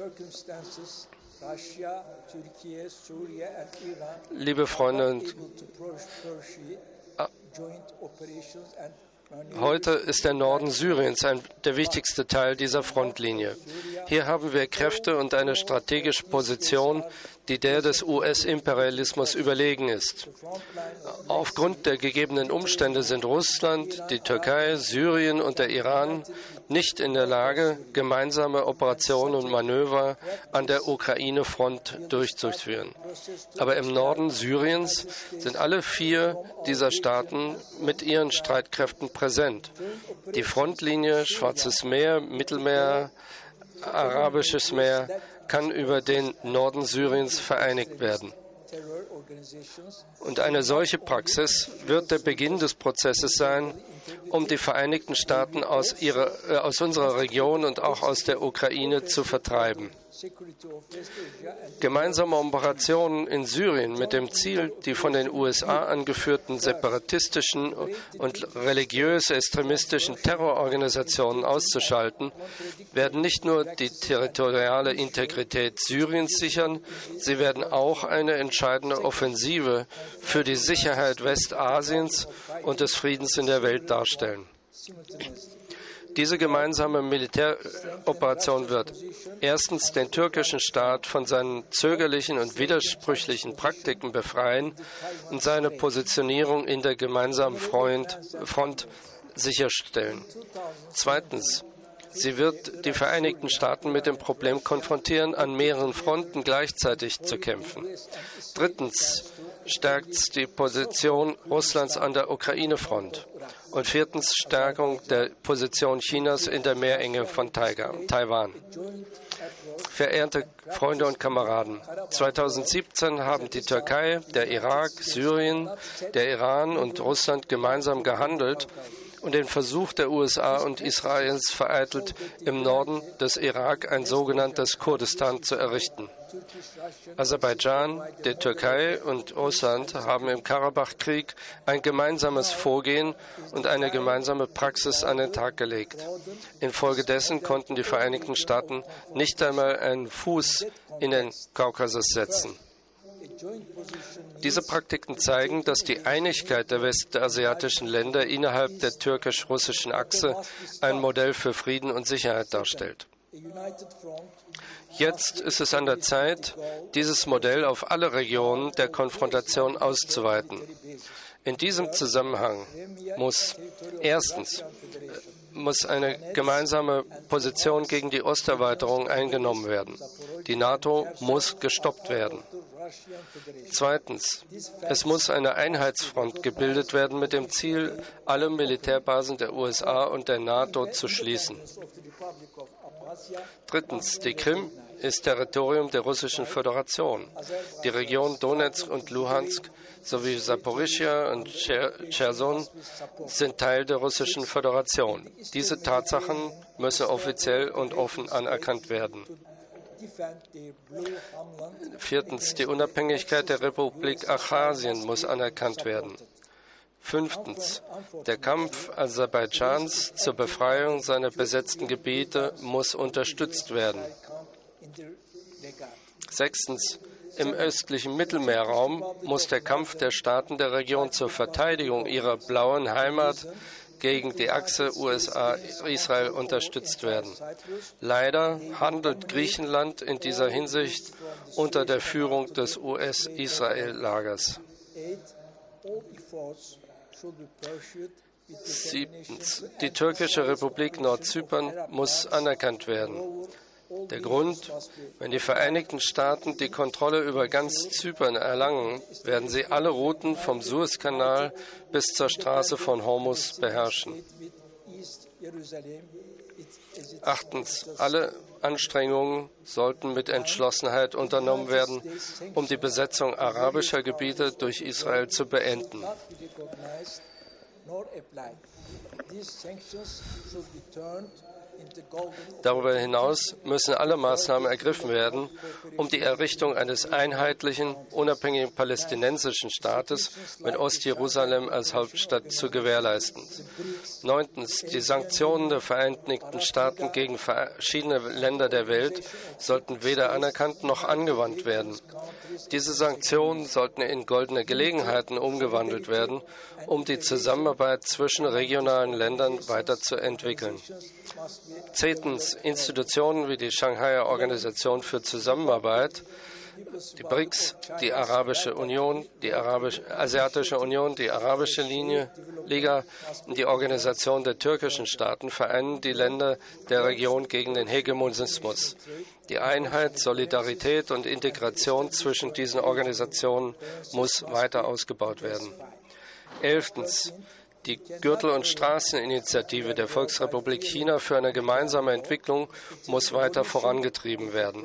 Liebe Freunde, heute ist der Norden Syriens der wichtigste Teil dieser Frontlinie. Hier haben wir Kräfte und eine strategische Position, die der des US-Imperialismus überlegen ist. Aufgrund der gegebenen Umstände sind Russland, die Türkei, Syrien und der Iran nicht in der Lage, gemeinsame Operationen und Manöver an der Ukraine-Front durchzuführen. Aber im Norden Syriens sind alle 4 dieser Staaten mit ihren Streitkräften präsent. Die Frontlinie Schwarzes Meer, Mittelmeer, Arabisches Meer kann über den Norden Syriens vereinigt werden. Und eine solche Praxis wird der Beginn des Prozesses sein, um die Vereinigten Staaten aus unserer Region und auch aus der Ukraine zu vertreiben. Gemeinsame Operationen in Syrien mit dem Ziel, die von den USA angeführten separatistischen und religiös-extremistischen Terrororganisationen auszuschalten, werden nicht nur die territoriale Integrität Syriens sichern, sie werden auch eine entscheidende Offensive für die Sicherheit Westasiens und des Friedens in der Welt darstellen. Diese gemeinsame Militäroperation wird erstens den türkischen Staat von seinen zögerlichen und widersprüchlichen Praktiken befreien und seine Positionierung in der gemeinsamen Front sicherstellen. Zweitens, sie wird die Vereinigten Staaten mit dem Problem konfrontieren, an mehreren Fronten gleichzeitig zu kämpfen. Drittens, stärkt die Position Russlands an der Ukraine-Front. Und viertens, Stärkung der Position Chinas in der Meerenge von Taiwan. Verehrte Freunde und Kameraden, 2017 haben die Türkei, der Irak, Syrien, der Iran und Russland gemeinsam gehandelt und den Versuch der USA und Israels vereitelt, im Norden des Irak ein sogenanntes Kurdistan zu errichten. Aserbaidschan, die Türkei und Russland haben im Karabach-Krieg ein gemeinsames Vorgehen und eine gemeinsame Praxis an den Tag gelegt. Infolgedessen konnten die Vereinigten Staaten nicht einmal einen Fuß in den Kaukasus setzen. Diese Praktiken zeigen, dass die Einigkeit der westasiatischen Länder innerhalb der türkisch-russischen Achse ein Modell für Frieden und Sicherheit darstellt. Jetzt ist es an der Zeit, dieses Modell auf alle Regionen der Konfrontation auszuweiten. In diesem Zusammenhang muss eine gemeinsame Position gegen die Osterweiterung eingenommen werden. Die NATO muss gestoppt werden. Zweitens, es muss eine Einheitsfront gebildet werden mit dem Ziel, alle Militärbasen der USA und der NATO zu schließen. Drittens, die Krim ist Territorium der Russischen Föderation. Die Region Donetsk und Luhansk sowie Saporischschja und Cherson sind Teil der Russischen Föderation. Diese Tatsachen müssen offiziell und offen anerkannt werden. Viertens, die Unabhängigkeit der Republik Abchasien muss anerkannt werden. Fünftens, der Kampf Aserbaidschans zur Befreiung seiner besetzten Gebiete muss unterstützt werden. Sechstens, im östlichen Mittelmeerraum muss der Kampf der Staaten der Region zur Verteidigung ihrer blauen Heimat gegen die Achse USA-Israel unterstützt werden. Leider handelt Griechenland in dieser Hinsicht unter der Führung des US-Israel-Lagers. 7. Die türkische Republik Nordzypern muss anerkannt werden. Der Grund: Wenn die Vereinigten Staaten die Kontrolle über ganz Zypern erlangen, werden sie alle Routen vom Suezkanal bis zur Straße von Hormuz beherrschen. 8. Alle Anstrengungen sollten mit Entschlossenheit unternommen werden, um die Besetzung arabischer Gebiete durch Israel zu beenden. Darüber hinaus müssen alle Maßnahmen ergriffen werden, um die Errichtung eines einheitlichen, unabhängigen palästinensischen Staates mit Ostjerusalem als Hauptstadt zu gewährleisten. 9. Die Sanktionen der Vereinigten Staaten gegen verschiedene Länder der Welt sollten weder anerkannt noch angewandt werden. Diese Sanktionen sollten in goldene Gelegenheiten umgewandelt werden, um die Zusammenarbeit zwischen regionalen Ländern weiterzuentwickeln. 10. Institutionen wie die Shanghaier Organisation für Zusammenarbeit, die BRICS, die Arabische Union, die Asiatische Union, die Arabische Liga und die Organisation der türkischen Staaten vereinen die Länder der Region gegen den Hegemonismus. Die Einheit, Solidarität und Integration zwischen diesen Organisationen muss weiter ausgebaut werden. 11. Die Gürtel- und Straßeninitiative der Volksrepublik China für eine gemeinsame Entwicklung muss weiter vorangetrieben werden.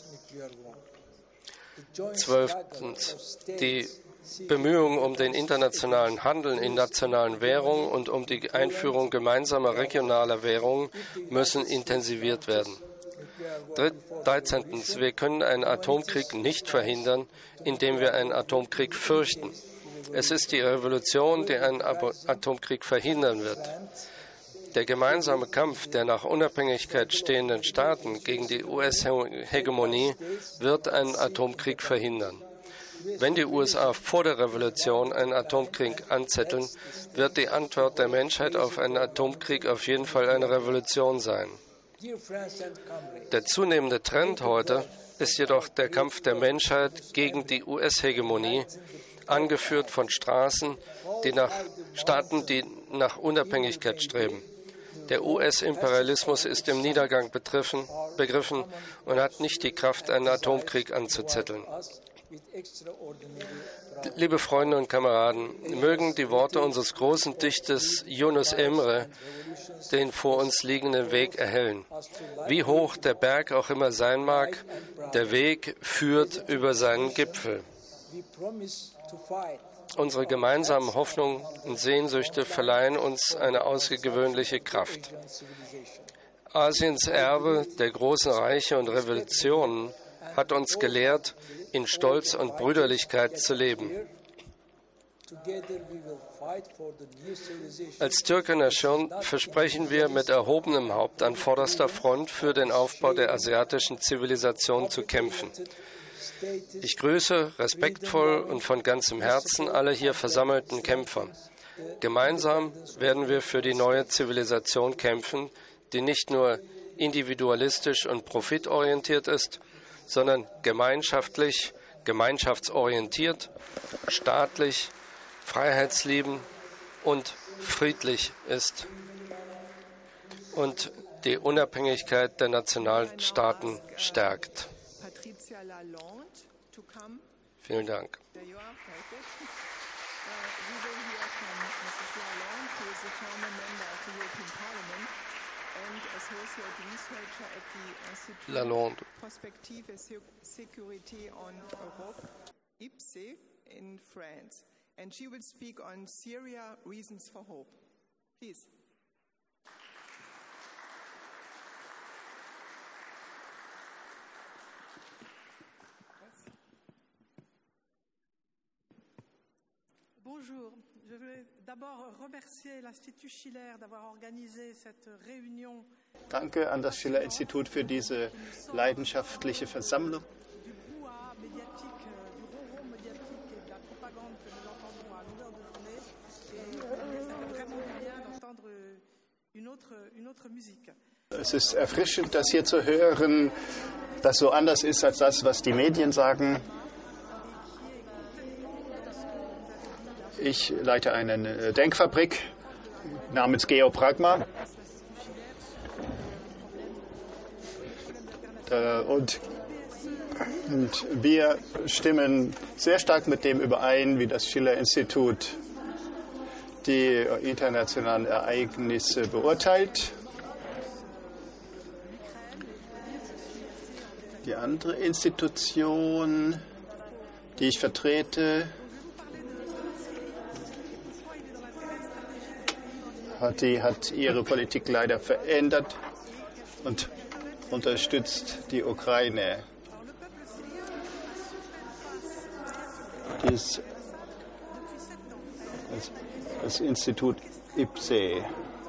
12. Die Bemühungen um den internationalen Handel in nationalen Währungen und um die Einführung gemeinsamer regionaler Währungen müssen intensiviert werden. 13. Wir können einen Atomkrieg nicht verhindern, indem wir einen Atomkrieg fürchten. Es ist die Revolution, die einen Atomkrieg verhindern wird. Der gemeinsame Kampf der nach Unabhängigkeit stehenden Staaten gegen die US-Hegemonie wird einen Atomkrieg verhindern. Wenn die USA vor der Revolution einen Atomkrieg anzetteln, wird die Antwort der Menschheit auf einen Atomkrieg auf jeden Fall eine Revolution sein. Der zunehmende Trend heute ist jedoch der Kampf der Menschheit gegen die US-Hegemonie, angeführt von Staaten, die nach Unabhängigkeit streben. Der US-Imperialismus ist im Niedergang begriffen und hat nicht die Kraft, einen Atomkrieg anzuzetteln. Liebe Freunde und Kameraden, mögen die Worte unseres großen Dichters Yunus Emre den vor uns liegenden Weg erhellen. Wie hoch der Berg auch immer sein mag, der Weg führt über seinen Gipfel. Unsere gemeinsamen Hoffnungen und Sehnsüchte verleihen uns eine außergewöhnliche Kraft. Asiens Erbe der großen Reiche und Revolutionen hat uns gelehrt, in Stolz und Brüderlichkeit zu leben. Als Türken Nation versprechen wir mit erhobenem Haupt an vorderster Front für den Aufbau der asiatischen Zivilisation zu kämpfen. Ich grüße respektvoll und von ganzem Herzen alle hier versammelten Kämpfer. Gemeinsam werden wir für die neue Zivilisation kämpfen, die nicht nur individualistisch und profitorientiert ist, sondern gemeinschaftlich, gemeinschaftsorientiert, staatlich, freiheitsliebend und friedlich ist und die Unabhängigkeit der Nationalstaaten stärkt. Vielen Dank. Lalonde. Perspective et Sécurité en Europe, IPSE in France. And she will speak on Syria, Reasons for Hope. Please. Bonjour, je veux d'abord remercier l'Institut Schiller d'avoir organisé cette réunion. Danke an das Schiller-Institut für diese leidenschaftliche Versammlung. Es ist erfrischend, das hier zu hören, das so anders ist als das, was die Medien sagen. Ich leite eine Denkfabrik namens Geopragma. Und wir stimmen sehr stark mit dem überein, wie das Schiller-Institut die internationalen Ereignisse beurteilt. Die andere Institution, die ich vertrete, hat ihre Politik leider verändert und unterstützt die Ukraine. Das Institut IPSE.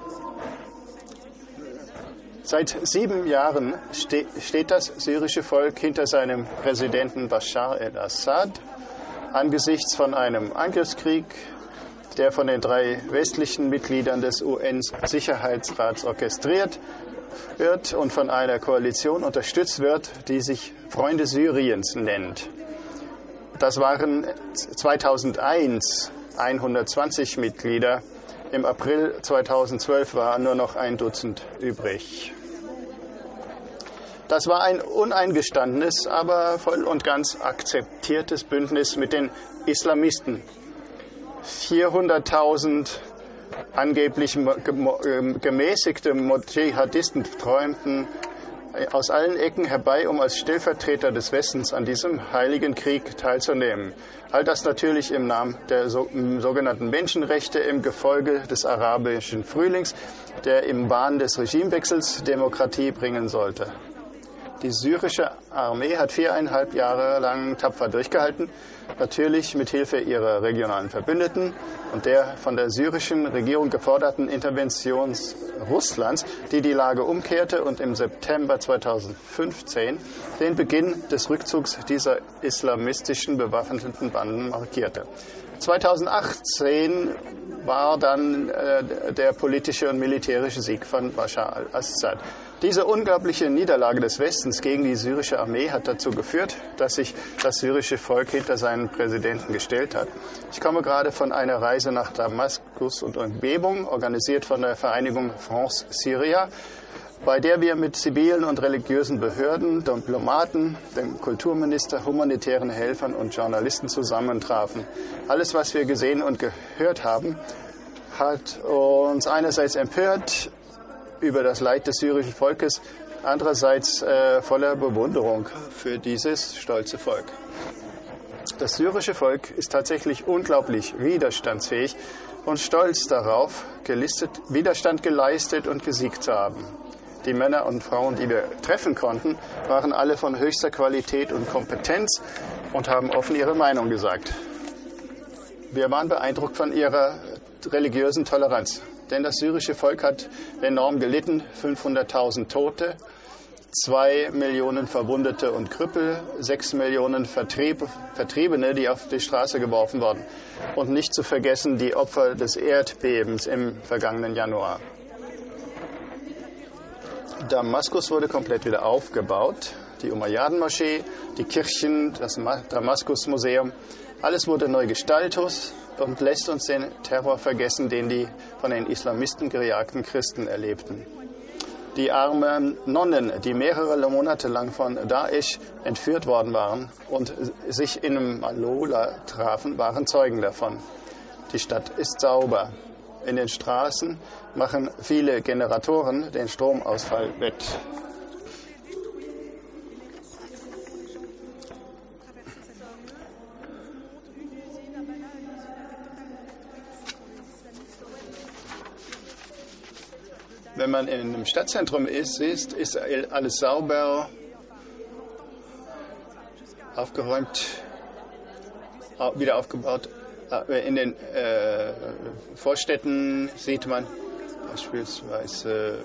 Seit 7 Jahren steht das syrische Volk hinter seinem Präsidenten Bashar al-Assad angesichts von einem Angriffskrieg, der von den 3 westlichen Mitgliedern des UN-Sicherheitsrats orchestriert wird und von einer Koalition unterstützt wird, die sich Freunde Syriens nennt. Das waren 2001 120 Mitglieder. Im April 2012 waren nur noch 1 Dutzend übrig. Das war ein uneingestandenes, aber voll und ganz akzeptiertes Bündnis mit den Islamisten. 400.000 angeblich gemäßigte Dschihadisten träumten aus allen Ecken herbei, um als Stellvertreter des Westens an diesem heiligen Krieg teilzunehmen. All das natürlich im Namen der sogenannten Menschenrechte im Gefolge des arabischen Frühlings, der im Wahn des Regimewechsels Demokratie bringen sollte. Die syrische Armee hat 4,5 Jahre lang tapfer durchgehalten, natürlich mit Hilfe ihrer regionalen Verbündeten und der von der syrischen Regierung geforderten Intervention Russlands, die die Lage umkehrte und im September 2015 den Beginn des Rückzugs dieser islamistischen bewaffneten Banden markierte. 2018 war dann der politische und militärische Sieg von Bashar al-Assad. Diese unglaubliche Niederlage des Westens gegen die syrische Armee hat dazu geführt, dass sich das syrische Volk hinter seinen Präsidenten gestellt hat. Ich komme gerade von einer Reise nach Damaskus und Umgebung, organisiert von der Vereinigung France Syria, bei der wir mit zivilen und religiösen Behörden, Diplomaten, dem Kulturminister, humanitären Helfern und Journalisten zusammentrafen. Alles, was wir gesehen und gehört haben, hat uns einerseits empört über das Leid des syrischen Volkes, andererseits voller Bewunderung für dieses stolze Volk. Das syrische Volk ist tatsächlich unglaublich widerstandsfähig und stolz darauf, Widerstand geleistet und gesiegt zu haben. Die Männer und Frauen, die wir treffen konnten, waren alle von höchster Qualität und Kompetenz und haben offen ihre Meinung gesagt. Wir waren beeindruckt von ihrer religiösen Toleranz. Denn das syrische Volk hat enorm gelitten, 500.000 Tote, 2 Millionen Verwundete und Krüppel, 6 Millionen Vertriebene, die auf die Straße geworfen wurden. Und nicht zu vergessen die Opfer des Erdbebens im vergangenen Januar. Damaskus wurde komplett wieder aufgebaut. Die Umayyaden-Moschee, die Kirchen, das Damaskus-Museum, alles wurde neu gestaltet und lässt uns den Terror vergessen, den die von den Islamisten gejagten Christen erlebten. Die armen Nonnen, die mehrere Monate lang von Daesh entführt worden waren und sich in Malola trafen, waren Zeugen davon. Die Stadt ist sauber. In den Straßen machen viele Generatoren den Stromausfall wett. Wenn man in einem Stadtzentrum ist alles sauber, aufgeräumt, wieder aufgebaut. In den Vorstädten sieht man beispielsweise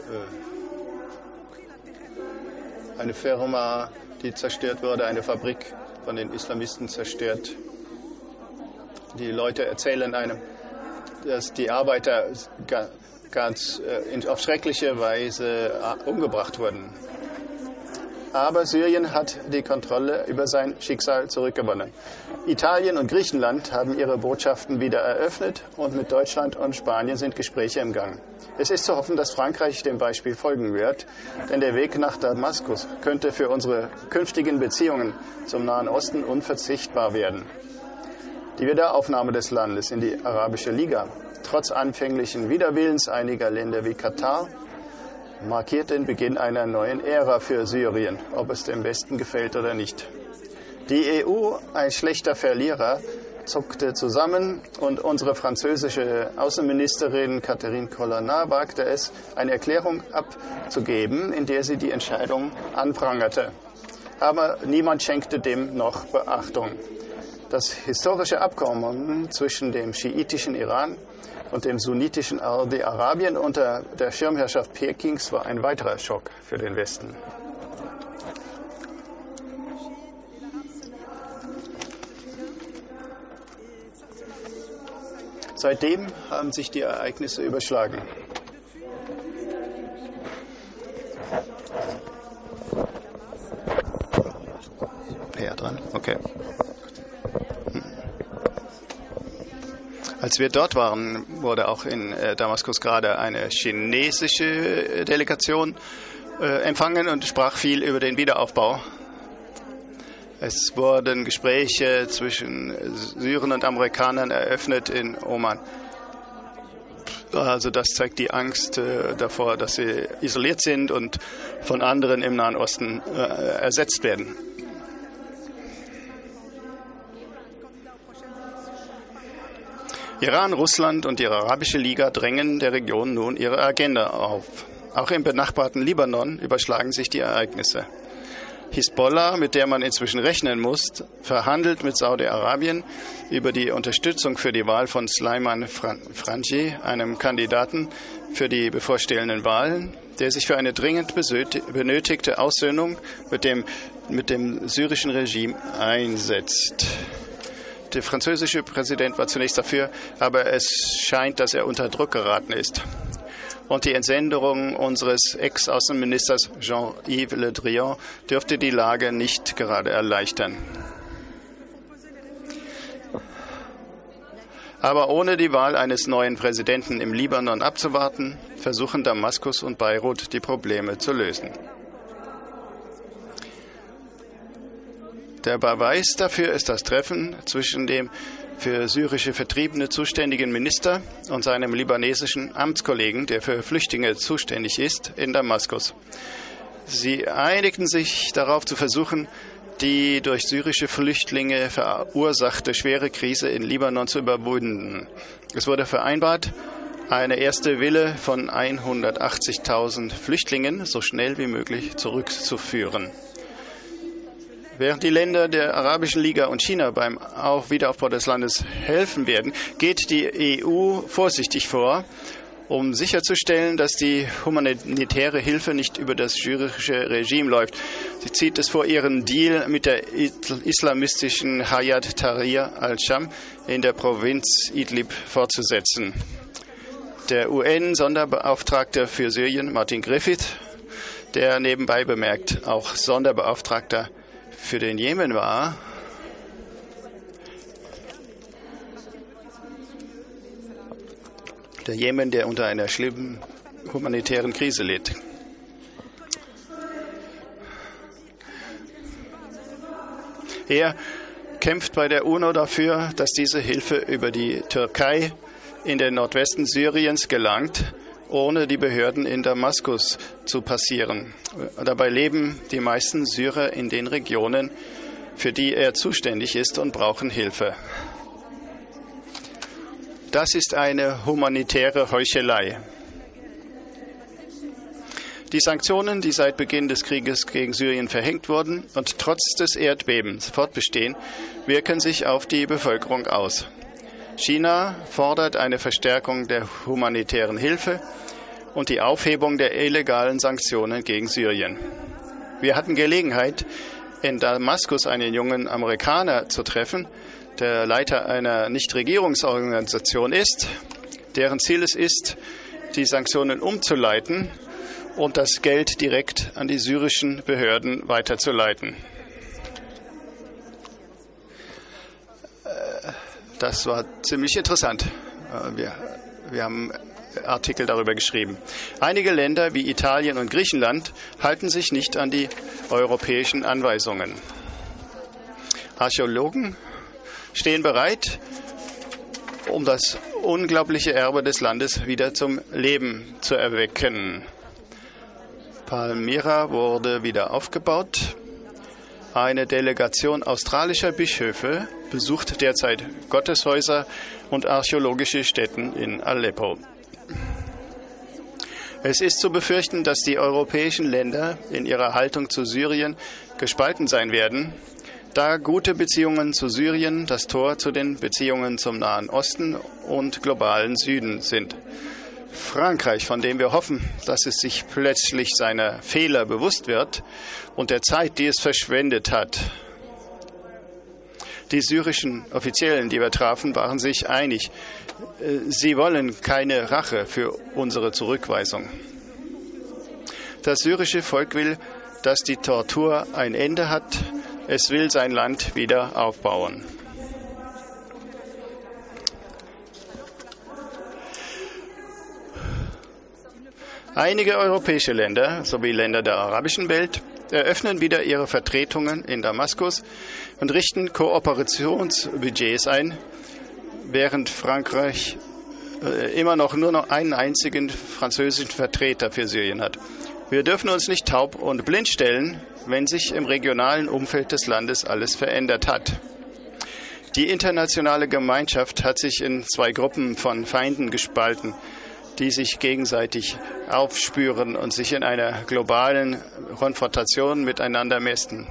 eine Firma, die zerstört wurde, eine Fabrik von den Islamisten zerstört. Die Leute erzählen einem, dass die Arbeiter auf schreckliche Weise umgebracht wurden. Aber Syrien hat die Kontrolle über sein Schicksal zurückgewonnen. Italien und Griechenland haben ihre Botschaften wieder eröffnet und mit Deutschland und Spanien sind Gespräche im Gang. Es ist zu hoffen, dass Frankreich dem Beispiel folgen wird, denn der Weg nach Damaskus könnte für unsere künftigen Beziehungen zum Nahen Osten unverzichtbar werden. Die Wiederaufnahme des Landes in die Arabische Liga, trotz anfänglichen Widerwillens einiger Länder wie Katar, markiert den Beginn einer neuen Ära für Syrien, ob es dem Westen gefällt oder nicht. Die EU, ein schlechter Verlierer, zuckte zusammen und unsere französische Außenministerin Catherine Colonna wagte es, eine Erklärung abzugeben, in der sie die Entscheidung anprangerte. Aber niemand schenkte dem noch Beachtung. Das historische Abkommen zwischen dem schiitischen Iran und dem sunnitischen Saudi-Arabien unter der Schirmherrschaft Pekings war ein weiterer Schock für den Westen. Seitdem haben sich die Ereignisse überschlagen. Ja, dran? Okay. Als wir dort waren, wurde auch in Damaskus gerade eine chinesische Delegation empfangen und sprach viel über den Wiederaufbau. Es wurden Gespräche zwischen Syrern und Amerikanern eröffnet in Oman. Also das zeigt die Angst davor, dass sie isoliert sind und von anderen im Nahen Osten ersetzt werden. Iran, Russland und die Arabische Liga drängen der Region nun ihre Agenda auf. Auch im benachbarten Libanon überschlagen sich die Ereignisse. Hisbollah, mit der man inzwischen rechnen muss, verhandelt mit Saudi-Arabien über die Unterstützung für die Wahl von Sulaiman Frangi, einem Kandidaten für die bevorstehenden Wahlen, der sich für eine dringend benötigte Aussöhnung mit dem syrischen Regime einsetzt. Der französische Präsident war zunächst dafür, aber es scheint, dass er unter Druck geraten ist. Und die Entsendung unseres Ex-Außenministers Jean-Yves Le Drian dürfte die Lage nicht gerade erleichtern. Aber ohne die Wahl eines neuen Präsidenten im Libanon abzuwarten, versuchen Damaskus und Beirut, die Probleme zu lösen. Der Beweis dafür ist das Treffen zwischen dem für syrische Vertriebene zuständigen Minister und seinem libanesischen Amtskollegen, der für Flüchtlinge zuständig ist, in Damaskus. Sie einigten sich darauf zu versuchen, die durch syrische Flüchtlinge verursachte schwere Krise in Libanon zu überwinden. Es wurde vereinbart, eine erste Welle von 180.000 Flüchtlingen so schnell wie möglich zurückzuführen. Während die Länder der Arabischen Liga und China beim Wiederaufbau des Landes helfen werden, geht die EU vorsichtig vor, um sicherzustellen, dass die humanitäre Hilfe nicht über das syrische Regime läuft. Sie zieht es vor, ihren Deal mit der islamistischen Hayat Tahrir al-Sham in der Provinz Idlib fortzusetzen. Der UN-Sonderbeauftragte für Syrien, Martin Griffith, der nebenbei bemerkt auch Sonderbeauftragter für den Jemen war, der Jemen, der unter einer schlimmen humanitären Krise litt. Er kämpft bei der UNO dafür, dass diese Hilfe über die Türkei in den Nordwesten Syriens gelangt, ohne die Behörden in Damaskus zu passieren. Dabei leben die meisten Syrer in den Regionen, für die er zuständig ist und brauchen Hilfe. Das ist eine humanitäre Heuchelei. Die Sanktionen, die seit Beginn des Krieges gegen Syrien verhängt wurden und trotz des Erdbebens fortbestehen, wirken sich auf die Bevölkerung aus. China fordert eine Verstärkung der humanitären Hilfe und die Aufhebung der illegalen Sanktionen gegen Syrien. Wir hatten Gelegenheit, in Damaskus einen jungen Amerikaner zu treffen, der Leiter einer Nichtregierungsorganisation ist, deren Ziel es ist, die Sanktionen umzuleiten und das Geld direkt an die syrischen Behörden weiterzuleiten. Das war ziemlich interessant. Wir haben Artikel darüber geschrieben. Einige Länder wie Italien und Griechenland halten sich nicht an die europäischen Anweisungen. Archäologen stehen bereit, um das unglaubliche Erbe des Landes wieder zum Leben zu erwecken. Palmyra wurde wieder aufgebaut. Eine Delegation australischer Bischöfe besucht derzeit Gotteshäuser und archäologische Stätten in Aleppo. Es ist zu befürchten, dass die europäischen Länder in ihrer Haltung zu Syrien gespalten sein werden, da gute Beziehungen zu Syrien das Tor zu den Beziehungen zum Nahen Osten und globalen Süden sind. Frankreich, von dem wir hoffen, dass es sich plötzlich seiner Fehler bewusst wird und der Zeit, die es verschwendet hat. Die syrischen Offiziellen, die wir trafen, waren sich einig. Sie wollen keine Rache für unsere Zurückweisung. Das syrische Volk will, dass die Tortur ein Ende hat. Es will sein Land wieder aufbauen. Einige europäische Länder sowie Länder der arabischen Welt eröffnen wieder ihre Vertretungen in Damaskus und richten Kooperationsbudgets ein, während Frankreich immer noch nur noch einen einzigen französischen Vertreter für Syrien hat. Wir dürfen uns nicht taub und blind stellen, wenn sich im regionalen Umfeld des Landes alles verändert hat. Die internationale Gemeinschaft hat sich in zwei Gruppen von Feinden gespalten, die sich gegenseitig aufspüren und sich in einer globalen Konfrontation miteinander mästen.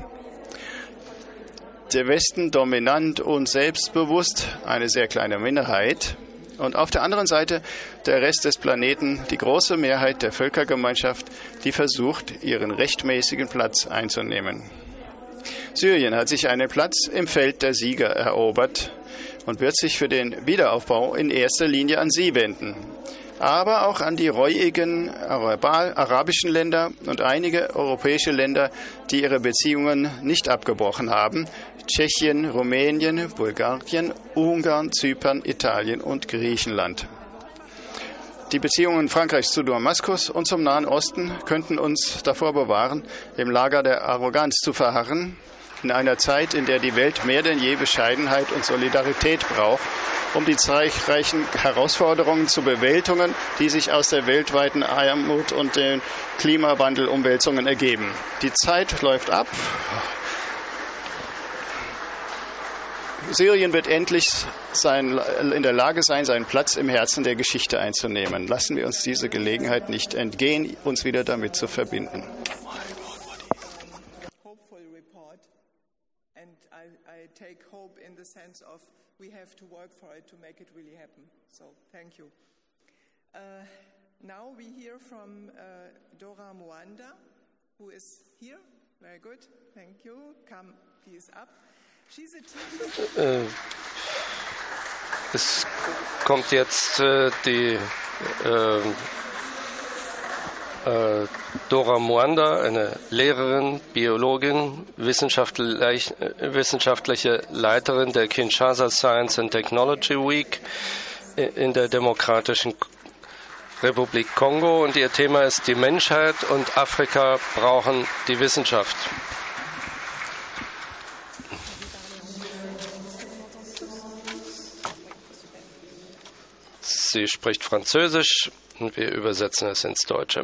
Der Westen dominant und selbstbewusst, eine sehr kleine Minderheit, und auf der anderen Seite der Rest des Planeten, die große Mehrheit der Völkergemeinschaft, die versucht, ihren rechtmäßigen Platz einzunehmen. Syrien hat sich einen Platz im Feld der Sieger erobert und wird sich für den Wiederaufbau in erster Linie an sie wenden, aber auch an die reuigen arabischen Länder und einige europäische Länder, die ihre Beziehungen nicht abgebrochen haben: Tschechien, Rumänien, Bulgarien, Ungarn, Zypern, Italien und Griechenland. Die Beziehungen Frankreichs zu Damaskus und zum Nahen Osten könnten uns davor bewahren, im Lager der Arroganz zu verharren, in einer Zeit, in der die Welt mehr denn je Bescheidenheit und Solidarität braucht, um die zahlreichen Herausforderungen zu bewältigen, die sich aus der weltweiten Armut und den Klimawandelumwälzungen ergeben. Die Zeit läuft ab. Syrien wird endlich in der Lage sein, seinen Platz im Herzen der Geschichte einzunehmen. Lassen wir uns diese Gelegenheit nicht entgehen, uns wieder damit zu verbinden. We have to work for it to make it really happen. So, thank you. Now we hear from Dora Muanda, who is here. Very good. Thank you. Come, please, up. She's a teacher. Es kommt jetzt die Dora Muanda, eine Lehrerin, Biologin, wissenschaftliche Leiterin der Kinshasa Science and Technology Week in der Demokratischen Republik Kongo. Und ihr Thema ist: Die Menschheit und Afrika brauchen die Wissenschaft. Sie spricht Französisch. Und wir übersetzen es ins Deutsche.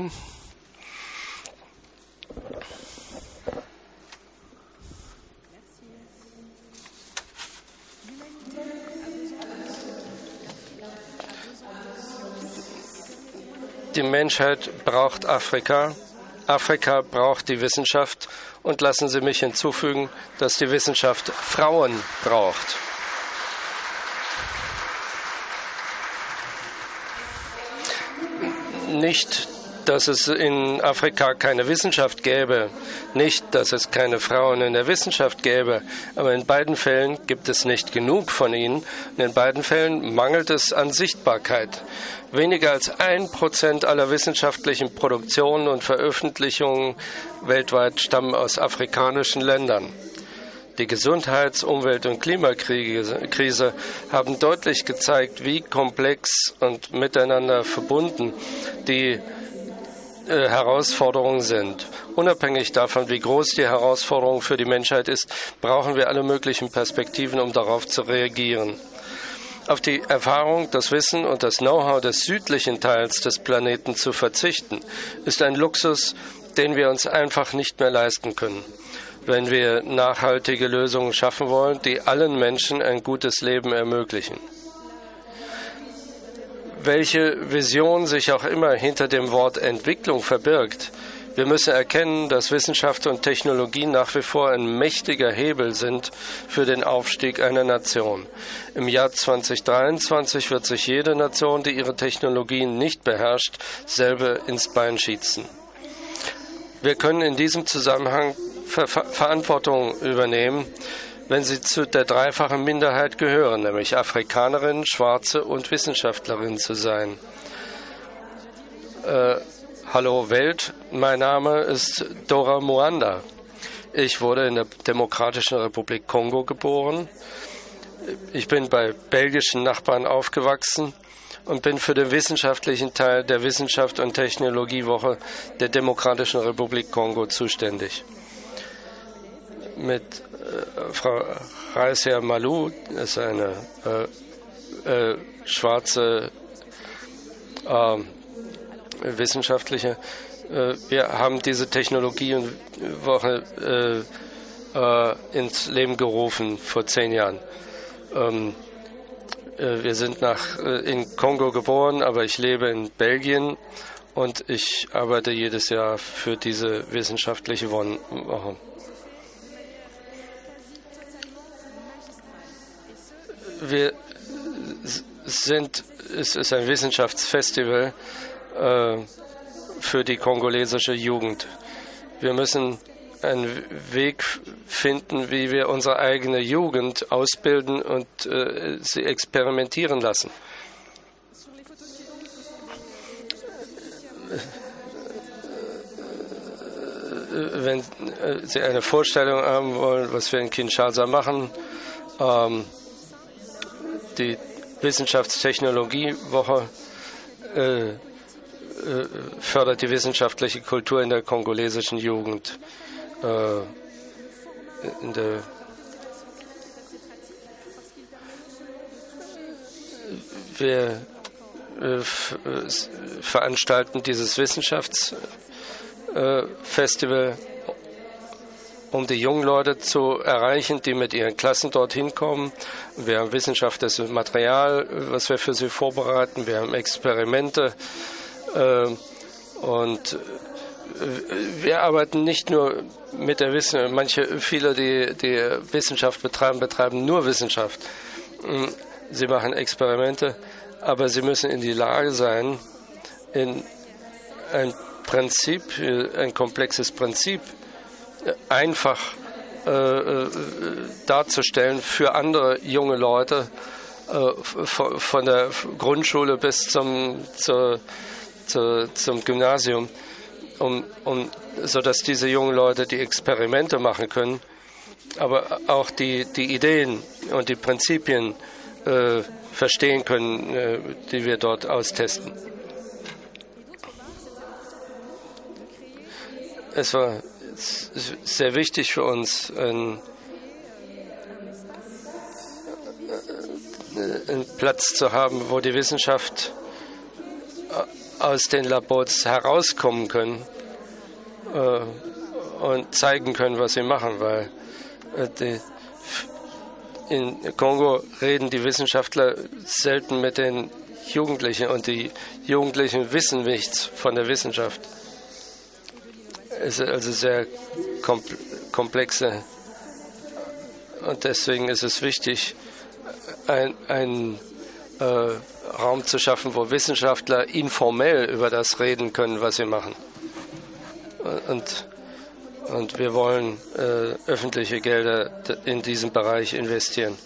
Die Menschheit braucht Afrika. Afrika braucht die Wissenschaft. Und lassen Sie mich hinzufügen, dass die Wissenschaft Frauen braucht. Nicht dass es in Afrika keine Wissenschaft gäbe, nicht, dass es keine Frauen in der Wissenschaft gäbe, aber in beiden Fällen gibt es nicht genug von ihnen und in beiden Fällen mangelt es an Sichtbarkeit. Weniger als 1% aller wissenschaftlichen Produktionen und Veröffentlichungen weltweit stammen aus afrikanischen Ländern. Die Gesundheits-, Umwelt- und Klimakrise haben deutlich gezeigt, wie komplex und miteinander verbunden die Herausforderungen sind. Unabhängig davon, wie groß die Herausforderung für die Menschheit ist, brauchen wir alle möglichen Perspektiven, um darauf zu reagieren. Auf die Erfahrung, das Wissen und das Know-how des südlichen Teils des Planeten zu verzichten, ist ein Luxus, den wir uns einfach nicht mehr leisten können, wenn wir nachhaltige Lösungen schaffen wollen, die allen Menschen ein gutes Leben ermöglichen. Welche Vision sich auch immer hinter dem Wort Entwicklung verbirgt, wir müssen erkennen, dass Wissenschaft und Technologie nach wie vor ein mächtiger Hebel sind für den Aufstieg einer Nation. Im Jahr 2023 wird sich jede Nation, die ihre Technologien nicht beherrscht, selber ins Bein schießen. Wir können in diesem Zusammenhang Verantwortung übernehmen, wenn sie zu der dreifachen Minderheit gehören, nämlich Afrikanerinnen, Schwarze und Wissenschaftlerinnen zu sein. Hallo Welt, mein Name ist Dora Muanda. Ich wurde in der Demokratischen Republik Kongo geboren. Ich bin bei belgischen Nachbarn aufgewachsen und bin für den wissenschaftlichen Teil der Wissenschaft- und Technologiewoche der Demokratischen Republik Kongo zuständig. Mit Frau Raisia Malou, das ist eine schwarze Wissenschaftliche. Wir haben diese Technologiewoche ins Leben gerufen vor 10 Jahren. Wir sind in Kongo geboren, aber ich lebe in Belgien und ich arbeite jedes Jahr für diese wissenschaftliche Woche. Es ist ein Wissenschaftsfestival für die kongolesische Jugend. Wir müssen einen Weg finden, wie wir unsere eigene Jugend ausbilden und sie experimentieren lassen. Wenn Sie eine Vorstellung haben wollen, was wir in Kinshasa machen, die Wissenschaftstechnologiewoche fördert die Kultur in der kongolesischen Jugend. Wir veranstalten dieses Wissenschaftsfestival, um die jungen Leute zu erreichen, die mit ihren Klassen dorthin kommen. Wir haben wissenschaftliches Material, was wir für sie vorbereiten. Wir haben Experimente. Und wir arbeiten nicht nur mit der Wissenschaft. Viele, die Wissenschaft betreiben nur Wissenschaft. Sie machen Experimente, aber sie müssen in die Lage sein, in ein komplexes Prinzip einfach darzustellen für andere junge Leute, von der Grundschule bis zum Gymnasium, sodass diese jungen Leute die Experimente machen können, aber auch die Ideen und die Prinzipien verstehen können, die wir dort austesten. Es war sehr wichtig für uns, einen Platz zu haben, wo die Wissenschaft aus den Labors herauskommen können und zeigen können, was sie machen, weil in Kongo reden die Wissenschaftler selten mit den Jugendlichen und die Jugendlichen wissen nichts von der Wissenschaft. Es ist also sehr komplexe und deswegen ist es wichtig, Raum zu schaffen, wo Wissenschaftler informell über das reden können, was sie machen. Und wir wollen öffentliche Gelder in diesen Bereich investieren.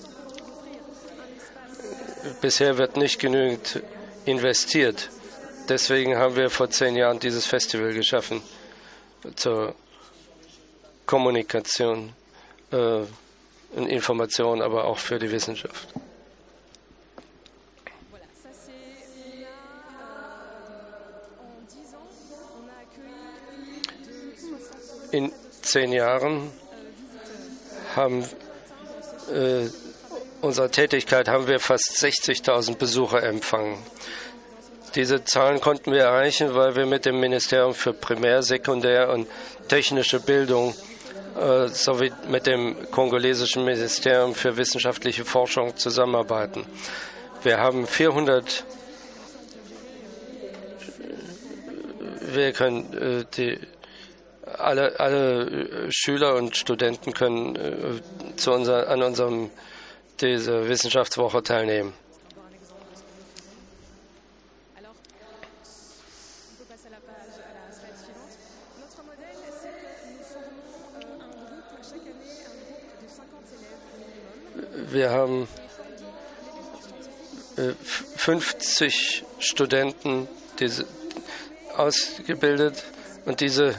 Bisher wird nicht genügend investiert. Deswegen haben wir vor 10 Jahren dieses Festival geschaffen zur Kommunikation und Information, aber auch für die Wissenschaft. In 10 Jahren unserer Tätigkeit haben wir fast 60.000 Besucher empfangen. Diese Zahlen konnten wir erreichen, weil wir mit dem Ministerium für Primär-, Sekundär- und technische Bildung sowie mit dem kongolesischen Ministerium für wissenschaftliche Forschung zusammenarbeiten. Wir haben 400, wir können alle Schüler und Studenten können an dieser Wissenschaftswoche teilnehmen. Wir haben 50 Studenten ausgebildet und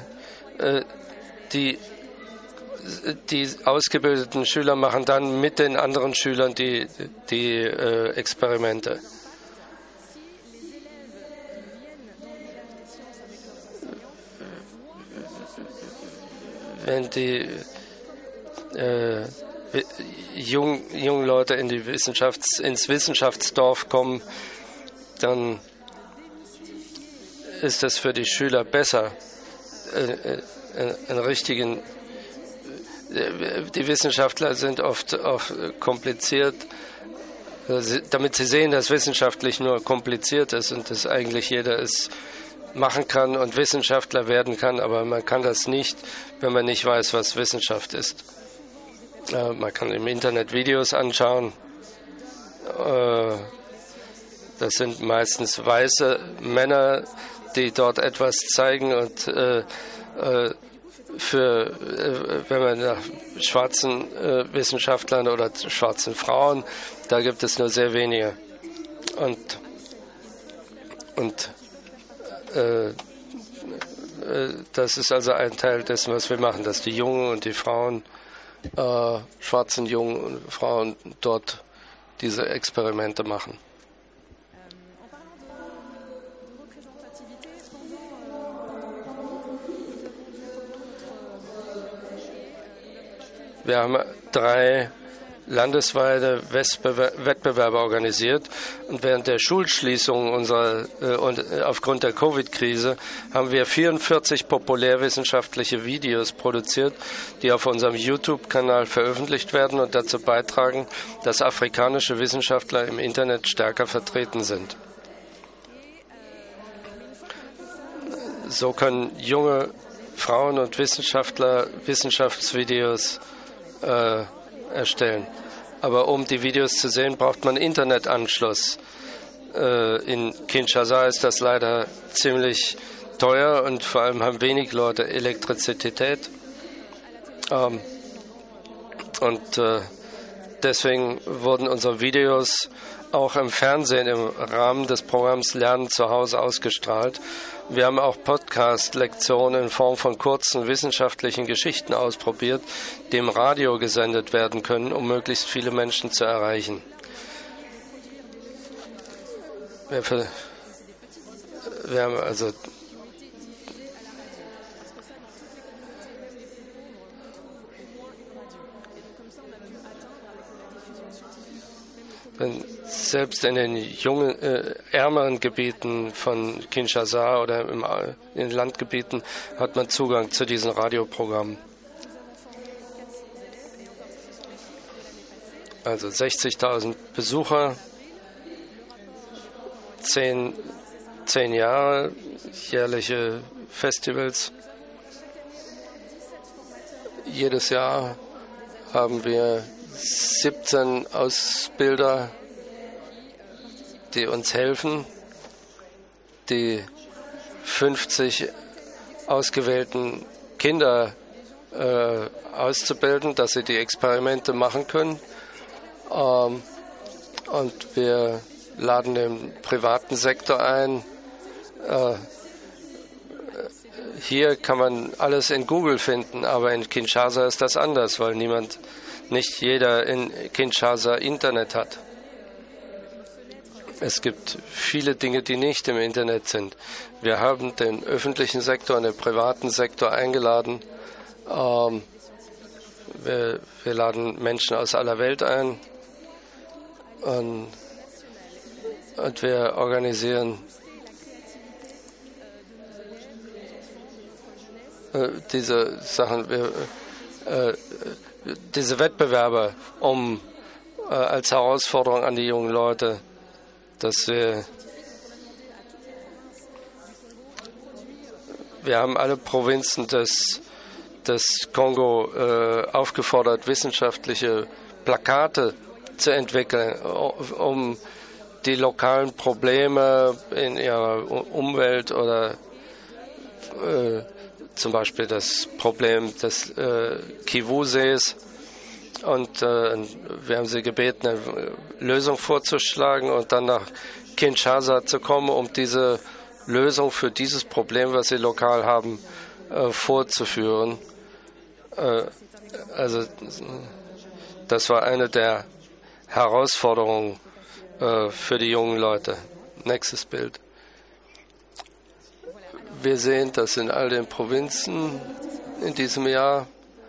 die ausgebildeten Schüler machen dann mit den anderen Schülern die Experimente. Wenn die jungen Leute ins Wissenschaftsdorf kommen, dann ist das für die Schüler besser, die Wissenschaftler sind oft kompliziert, damit sie sehen, dass wissenschaftlich nur kompliziert ist und dass eigentlich jeder es machen kann und Wissenschaftler werden kann, aber man kann das nicht, wenn man nicht weiß, was Wissenschaft ist. Man kann im Internet Videos anschauen. Das sind meistens weiße Männer, die dort etwas zeigen und wenn man nach schwarzen Wissenschaftlern oder schwarzen Frauen, da gibt es nur sehr wenige. Und das ist also ein Teil dessen, was wir machen, dass die Jungen und die Frauen, schwarzen Jungen und Frauen dort diese Experimente machen. Wir haben 3 landesweite Wettbewerbe organisiert und während der Schulschließung und aufgrund der Covid-Krise haben wir 44 populärwissenschaftliche Videos produziert, die auf unserem YouTube-Kanal veröffentlicht werden und dazu beitragen, dass afrikanische Wissenschaftler im Internet stärker vertreten sind. So können junge Frauen und Wissenschaftler Wissenschaftsvideos erstellen. Aber um die Videos zu sehen, braucht man Internetanschluss. In Kinshasa ist das leider ziemlich teuer und vor allem haben wenig Leute Elektrizität. Deswegen wurden unsere Videos auch im Fernsehen im Rahmen des Programms Lernen zu Hause ausgestrahlt. Wir haben auch Podcast-Lektionen in Form von kurzen wissenschaftlichen Geschichten ausprobiert, die im Radio gesendet werden können, um möglichst viele Menschen zu erreichen. Wir haben also selbst in den ärmeren Gebieten von Kinshasa oder in den Landgebieten hat man Zugang zu diesen Radioprogrammen. Also 60.000 Besucher, 10 Jahre, jährliche Festivals. Jedes Jahr haben wir 17 Ausbilder, die uns helfen, die 50 ausgewählten Kinder auszubilden, dass sie die Experimente machen können. Und wir laden den privaten Sektor ein. Hier kann man alles in Google finden, aber in Kinshasa ist das anders, weil nicht jeder in Kinshasa Internet hat. Es gibt viele Dinge, die nicht im Internet sind. Wir haben den öffentlichen Sektor und den privaten Sektor eingeladen. Wir laden Menschen aus aller Welt ein und wir organisieren diese Sachen, diese Wettbewerbe, als Herausforderung an die jungen Leute, dass wir haben alle Provinzen des Kongo aufgefordert, wissenschaftliche Plakate zu entwickeln, um die lokalen Probleme in ihrer Umwelt oder zum Beispiel das Problem des Kivu-Sees. Und wir haben sie gebeten, eine Lösung vorzuschlagen und dann nach Kinshasa zu kommen, um diese Lösung für dieses Problem, was sie lokal haben, vorzuführen. Also das war eine der Herausforderungen für die jungen Leute. Nächstes Bild. Wir sehen, dass in all den Provinzen in diesem Jahr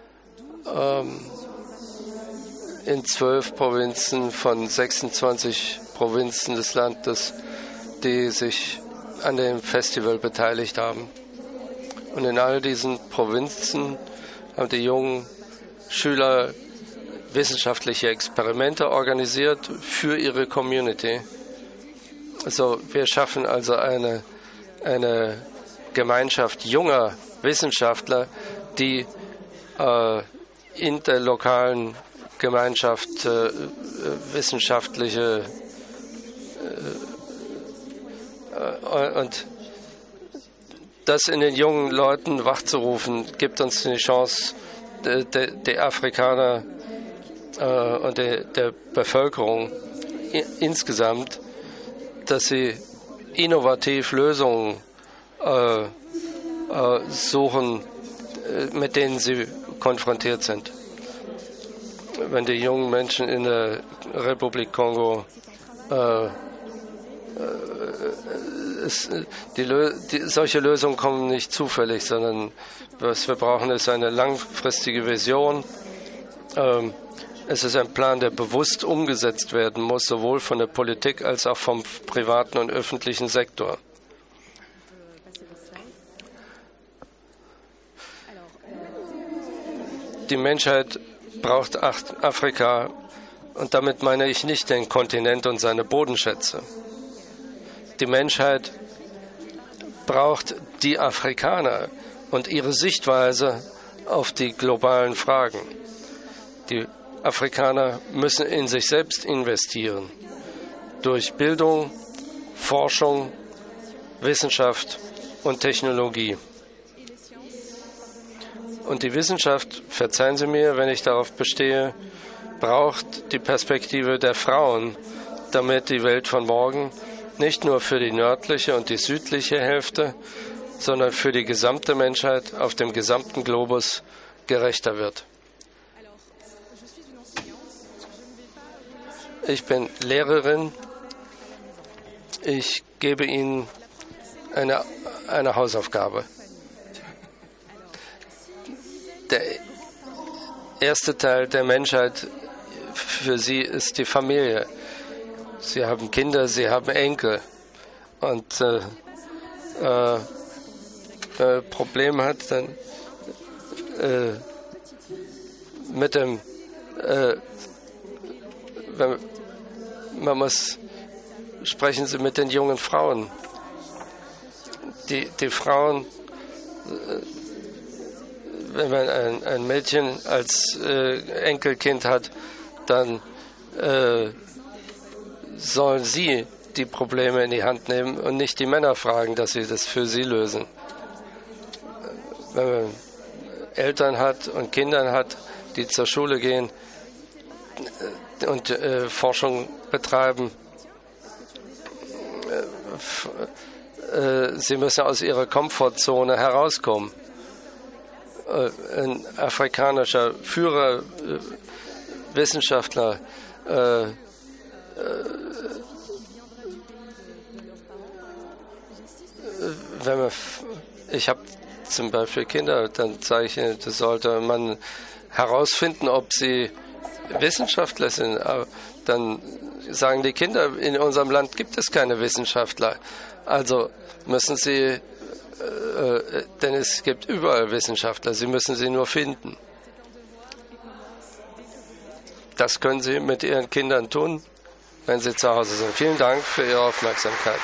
in 12 Provinzen von 26 Provinzen des Landes, die sich an dem Festival beteiligt haben. Und in all diesen Provinzen haben die jungen Schüler wissenschaftliche Experimente organisiert für ihre Community. Also wir schaffen also eine Gemeinschaft junger Wissenschaftler, die in der lokalen Gemeinschaft wissenschaftliche und das in den jungen Leuten wachzurufen, gibt uns die Chance, die Afrikaner und der Bevölkerung insgesamt, dass sie innovativ Lösungen suchen, mit denen sie konfrontiert sind. Wenn die jungen Menschen in der Republik Kongo solche Lösungen kommen nicht zufällig, sondern was wir brauchen, ist eine langfristige Vision. Es ist ein Plan, der bewusst umgesetzt werden muss, sowohl von der Politik als auch vom privaten und öffentlichen Sektor. Die Menschheit braucht Afrika, und damit meine ich nicht den Kontinent und seine Bodenschätze. Die Menschheit braucht die Afrikaner und ihre Sichtweise auf die globalen Fragen. Die Afrikaner müssen in sich selbst investieren, durch Bildung, Forschung, Wissenschaft und Technologie. Und die Wissenschaft, verzeihen Sie mir, wenn ich darauf bestehe, braucht die Perspektive der Frauen, damit die Welt von morgen nicht nur für die nördliche und die südliche Hälfte, sondern für die gesamte Menschheit auf dem gesamten Globus gerechter wird. Ich bin Lehrerin. Ich gebe Ihnen eine Hausaufgabe. Der erste Teil der Menschheit für Sie ist die Familie. Sie haben Kinder, Sie haben Enkel. Und wenn man ein Problem hat, dann mit dem sprechen Sie mit den jungen Frauen. Die Frauen, wenn man ein Mädchen als Enkelkind hat, dann sollen sie die Probleme in die Hand nehmen und nicht die Männer fragen, dass sie das für sie lösen. Wenn man Eltern hat und Kinder hat, die zur Schule gehen und Forschung betreiben, sie müssen aus ihrer Komfortzone herauskommen. Ein afrikanischer Führer, Wissenschaftler, ich habe zum Beispiel Kinder, dann sage ich ihnen, das sollte man herausfinden, ob sie Wissenschaftler sind. Aber dann sagen die Kinder, in unserem Land gibt es keine Wissenschaftler. Also müssen sie, denn es gibt überall Wissenschaftler, sie müssen sie nur finden. Das können Sie mit Ihren Kindern tun, wenn Sie zu Hause sind. Vielen Dank für Ihre Aufmerksamkeit.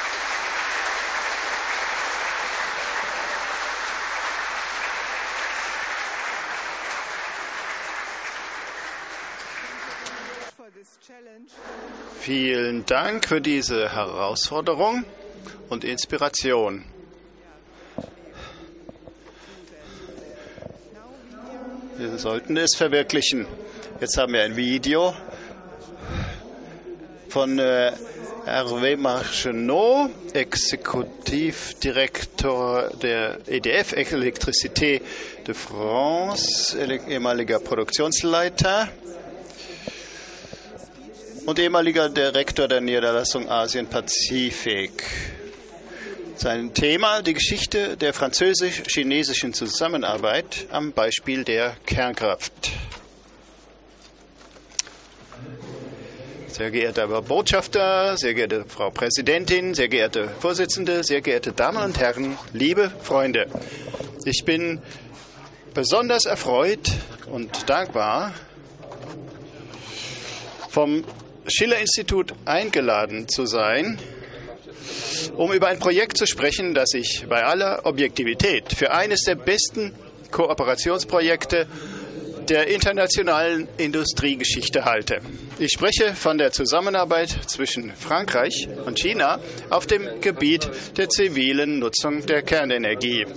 Vielen Dank für diese Herausforderung und Inspiration. Wir sollten es verwirklichen. Jetzt haben wir ein Video von Hervé Marchenot, Exekutivdirektor der EDF, Électricité de France, ehemaliger Produktionsleiter und ehemaliger Direktor der Niederlassung Asien-Pazifik. Sein Thema: die Geschichte der französisch-chinesischen Zusammenarbeit am Beispiel der Kernkraft. Sehr geehrter Herr Botschafter, sehr geehrte Frau Präsidentin, sehr geehrte Vorsitzende, sehr geehrte Damen und Herren, liebe Freunde. Ich bin besonders erfreut und dankbar, vom Schiller-Institut eingeladen zu sein, um über ein Projekt zu sprechen, das ich bei aller Objektivität für eines der besten Kooperationsprojekte der internationalen Industriegeschichte halte. Ich spreche von der Zusammenarbeit zwischen Frankreich und China auf dem Gebiet der zivilen Nutzung der Kernenergie.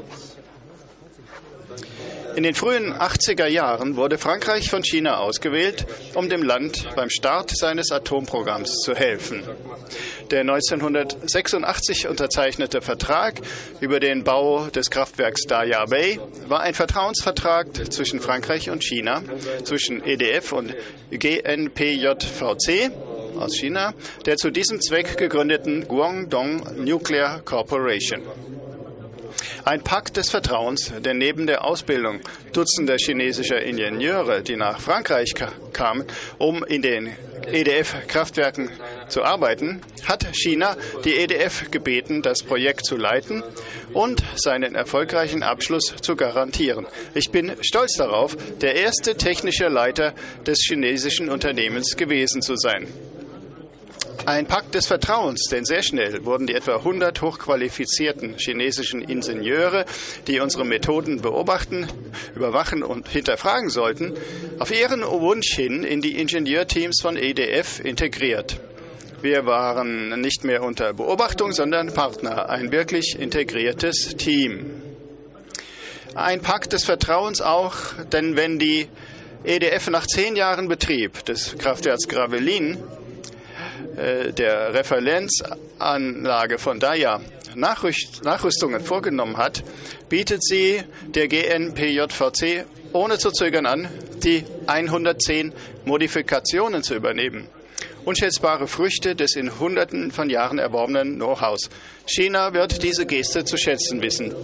In den frühen 80er Jahren wurde Frankreich von China ausgewählt, um dem Land beim Start seines Atomprogramms zu helfen. Der 1986 unterzeichnete Vertrag über den Bau des Kraftwerks Daya Bay war ein Vertrauensvertrag zwischen Frankreich und China, zwischen EDF und GNPJVC aus China, der zu diesem Zweck gegründeten Guangdong Nuclear Corporation. Ein Pakt des Vertrauens, der neben der Ausbildung Dutzender chinesischer Ingenieure, die nach Frankreich kamen, um in den EDF-Kraftwerken zu arbeiten, hat China die EDF gebeten, das Projekt zu leiten und seinen erfolgreichen Abschluss zu garantieren. Ich bin stolz darauf, der erste technische Leiter des chinesischen Unternehmens gewesen zu sein. Ein Pakt des Vertrauens, denn sehr schnell wurden die etwa 100 hochqualifizierten chinesischen Ingenieure, die unsere Methoden beobachten, überwachen und hinterfragen sollten, auf ihren Wunsch hin in die Ingenieurteams von EDF integriert. Wir waren nicht mehr unter Beobachtung, sondern Partner, ein wirklich integriertes Team. Ein Pakt des Vertrauens auch, denn wenn die EDF nach 10 Jahren Betrieb des Kraftwerks Gravelines, der Referenzanlage von Daya, Nachrüstungen vorgenommen hat, bietet sie der GNPJVC ohne zu zögern an, die 110 Modifikationen zu übernehmen. Unschätzbare Früchte des in Hunderten von Jahren erworbenen Know-hows. China wird diese Geste zu schätzen wissen.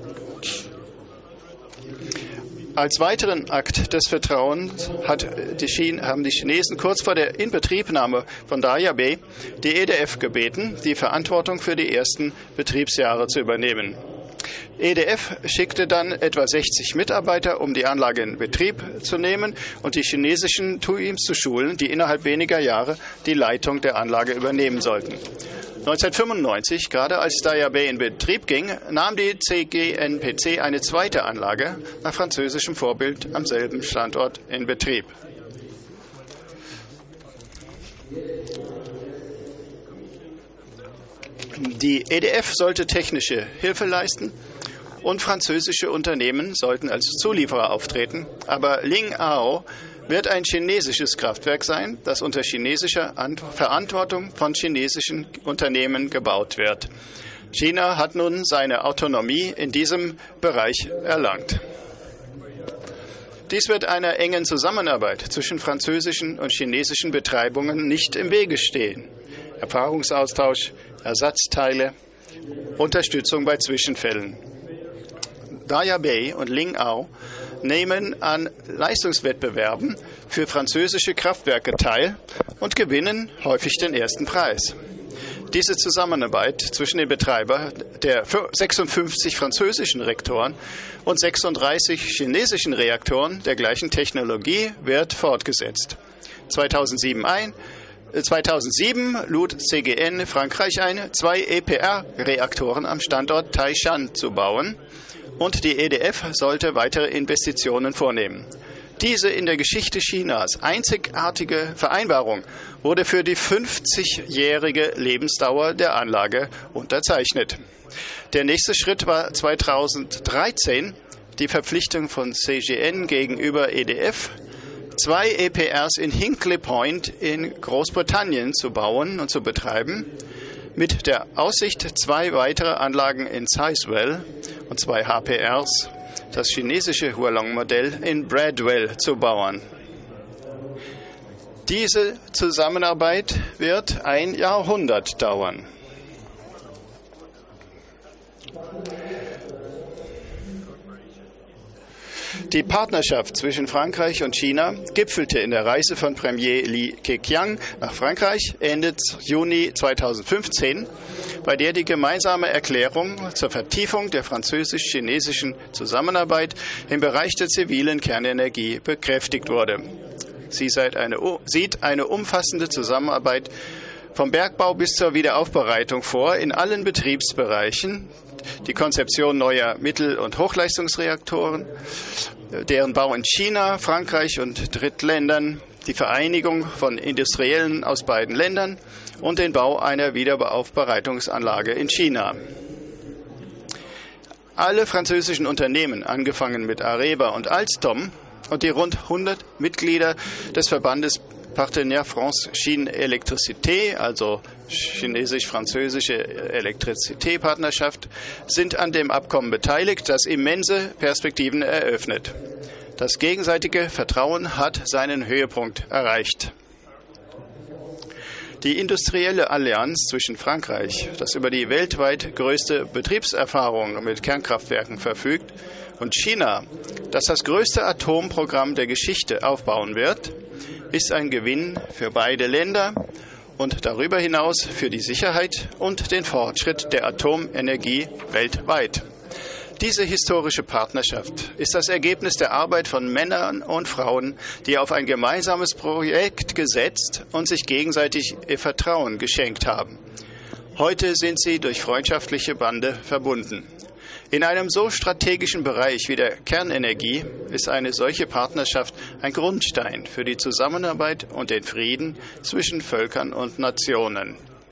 Als weiteren Akt des Vertrauens haben die Chinesen kurz vor der Inbetriebnahme von Daya Bay die EDF gebeten, die Verantwortung für die ersten Betriebsjahre zu übernehmen. EDF schickte dann etwa 60 Mitarbeiter, um die Anlage in Betrieb zu nehmen und die chinesischen Teams zu schulen, die innerhalb weniger Jahre die Leitung der Anlage übernehmen sollten. 1995, gerade als Daya Bay in Betrieb ging, nahm die CGNPC eine zweite Anlage nach französischem Vorbild am selben Standort in Betrieb. Die EDF sollte technische Hilfe leisten und französische Unternehmen sollten als Zulieferer auftreten. Aber Ling-Ao wird ein chinesisches Kraftwerk sein, das unter chinesischer Verantwortung von chinesischen Unternehmen gebaut wird. China hat nun seine Autonomie in diesem Bereich erlangt. Dies wird einer engen Zusammenarbeit zwischen französischen und chinesischen Betreibungen nicht im Wege stehen. Erfahrungsaustausch, Ersatzteile, Unterstützung bei Zwischenfällen. Daya Bay und Ling-Ao nehmen an Leistungswettbewerben für französische Kraftwerke teil und gewinnen häufig den ersten Preis. Diese Zusammenarbeit zwischen den Betreibern der 56 französischen Reaktoren und 36 chinesischen Reaktoren der gleichen Technologie wird fortgesetzt. 2007 lud CGN Frankreich ein, 2 EPR-Reaktoren am Standort Taishan zu bauen und die EDF sollte weitere Investitionen vornehmen. Diese in der Geschichte Chinas einzigartige Vereinbarung wurde für die 50-jährige Lebensdauer der Anlage unterzeichnet. Der nächste Schritt war 2013 die Verpflichtung von CGN gegenüber EDF, 2 EPRs in Hinkley Point in Großbritannien zu bauen und zu betreiben, mit der Aussicht, 2 weitere Anlagen in Sizewell und 2 HPRs, das chinesische Hualong-Modell, in Bradwell zu bauen. Diese Zusammenarbeit wird ein Jahrhundert dauern. Die Partnerschaft zwischen Frankreich und China gipfelte in der Reise von Premier Li Keqiang nach Frankreich Ende Juni 2015, bei der die gemeinsame Erklärung zur Vertiefung der französisch-chinesischen Zusammenarbeit im Bereich der zivilen Kernenergie bekräftigt wurde. Sie sieht eine umfassende Zusammenarbeit vom Bergbau bis zur Wiederaufbereitung vor in allen Betriebsbereichen, die Konzeption neuer Mittel- und Hochleistungsreaktoren, deren Bau in China, Frankreich und Drittländern, die Vereinigung von Industriellen aus beiden Ländern und den Bau einer Wiederaufbereitungsanlage in China. Alle französischen Unternehmen, angefangen mit Areva und Alstom und die rund 100 Mitglieder des Verbandes Partenaire France-Chine Électricité, also chinesisch-französische Elektrizitätspartnerschaft, sind an dem Abkommen beteiligt, das immense Perspektiven eröffnet. Das gegenseitige Vertrauen hat seinen Höhepunkt erreicht. Die industrielle Allianz zwischen Frankreich, das über die weltweit größte Betriebserfahrung mit Kernkraftwerken verfügt, und China, das das größte Atomprogramm der Geschichte aufbauen wird, ist ein Gewinn für beide Länder und darüber hinaus für die Sicherheit und den Fortschritt der Atomenergie weltweit. Diese historische Partnerschaft ist das Ergebnis der Arbeit von Männern und Frauen, die auf ein gemeinsames Projekt gesetzt und sich gegenseitig ihr Vertrauen geschenkt haben. Heute sind sie durch freundschaftliche Bande verbunden. In einem so strategischen Bereich wie der Kernenergie ist eine solche Partnerschaft ein Grundstein für die Zusammenarbeit und den Frieden zwischen Völkern und Nationen.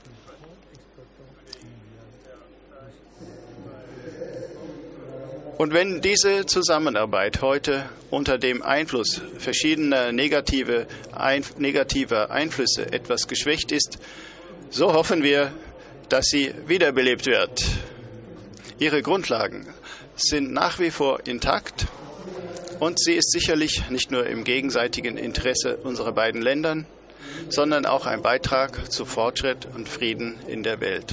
Und wenn diese Zusammenarbeit heute unter dem Einfluss verschiedener negativer Einflüsse etwas geschwächt ist, so hoffen wir, dass sie wiederbelebt wird. Ihre Grundlagen sind nach wie vor intakt und sie ist sicherlich nicht nur im gegenseitigen Interesse unserer beiden Länder, sondern auch ein Beitrag zu Fortschritt und Frieden in der Welt.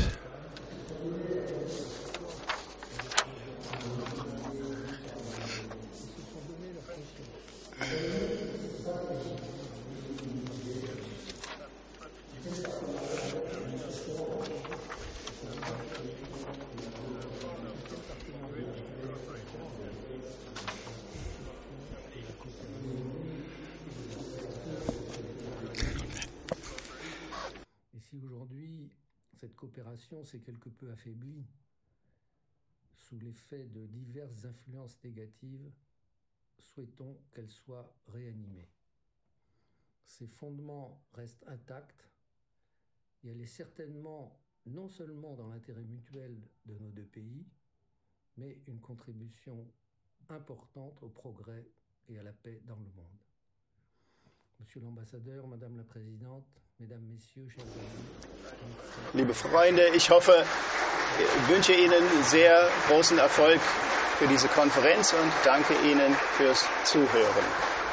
Cette coopération s'est quelque peu affaiblie sous l'effet de diverses influences négatives. Souhaitons qu'elle soit réanimée. Ses fondements restent intacts et elle est certainement non seulement dans l'intérêt mutuel de nos deux pays, mais une contribution importante au progrès et à la paix dans le monde. Monsieur l'ambassadeur, Madame la Présidente, Mesdames, Messieurs, chers amis. Liebe Freunde, ich wünsche Ihnen sehr großen Erfolg für diese Konferenz und danke Ihnen fürs Zuhören.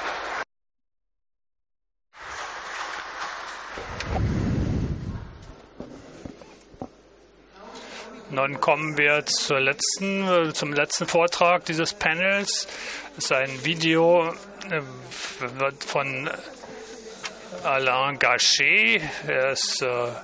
Nun kommen wir zum letzten Vortrag dieses Panels. Das ist ein Video wird von Alain Gachet. Er ist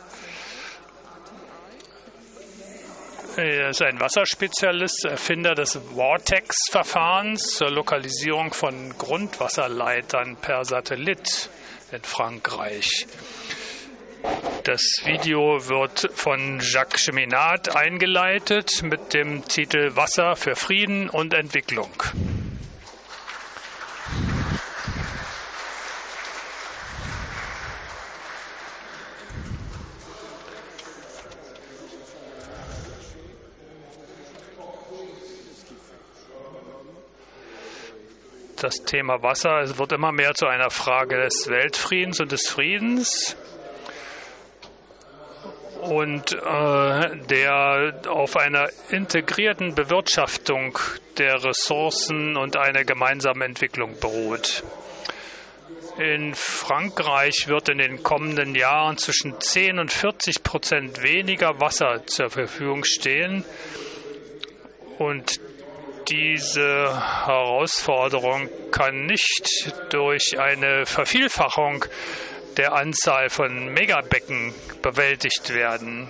ein Wasserspezialist, Erfinder des Vortex-Verfahrens zur Lokalisierung von Grundwasserleitern per Satellit in Frankreich. Das Video wird von Jacques Cheminade eingeleitet mit dem Titel Wasser für Frieden und Entwicklung. Das Thema Wasser wird immer mehr zu einer Frage des Weltfriedens und des Friedens. Und der auf einer integrierten Bewirtschaftung der Ressourcen und einer gemeinsamen Entwicklung beruht. In Frankreich wird in den kommenden Jahren zwischen 10 und 40% weniger Wasser zur Verfügung stehen. Und diese Herausforderung kann nicht durch eine Vervielfachung der Anzahl von Megabecken bewältigt werden.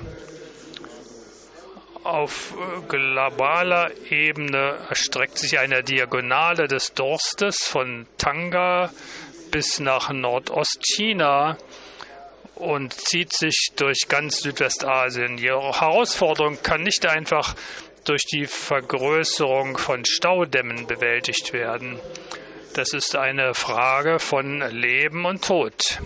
Auf globaler Ebene erstreckt sich eine Diagonale des Durstes von Tanga bis nach Nordostchina und zieht sich durch ganz Südwestasien. Die Herausforderung kann nicht einfach durch die Vergrößerung von Staudämmen bewältigt werden. Das ist eine Frage von Leben und Tod.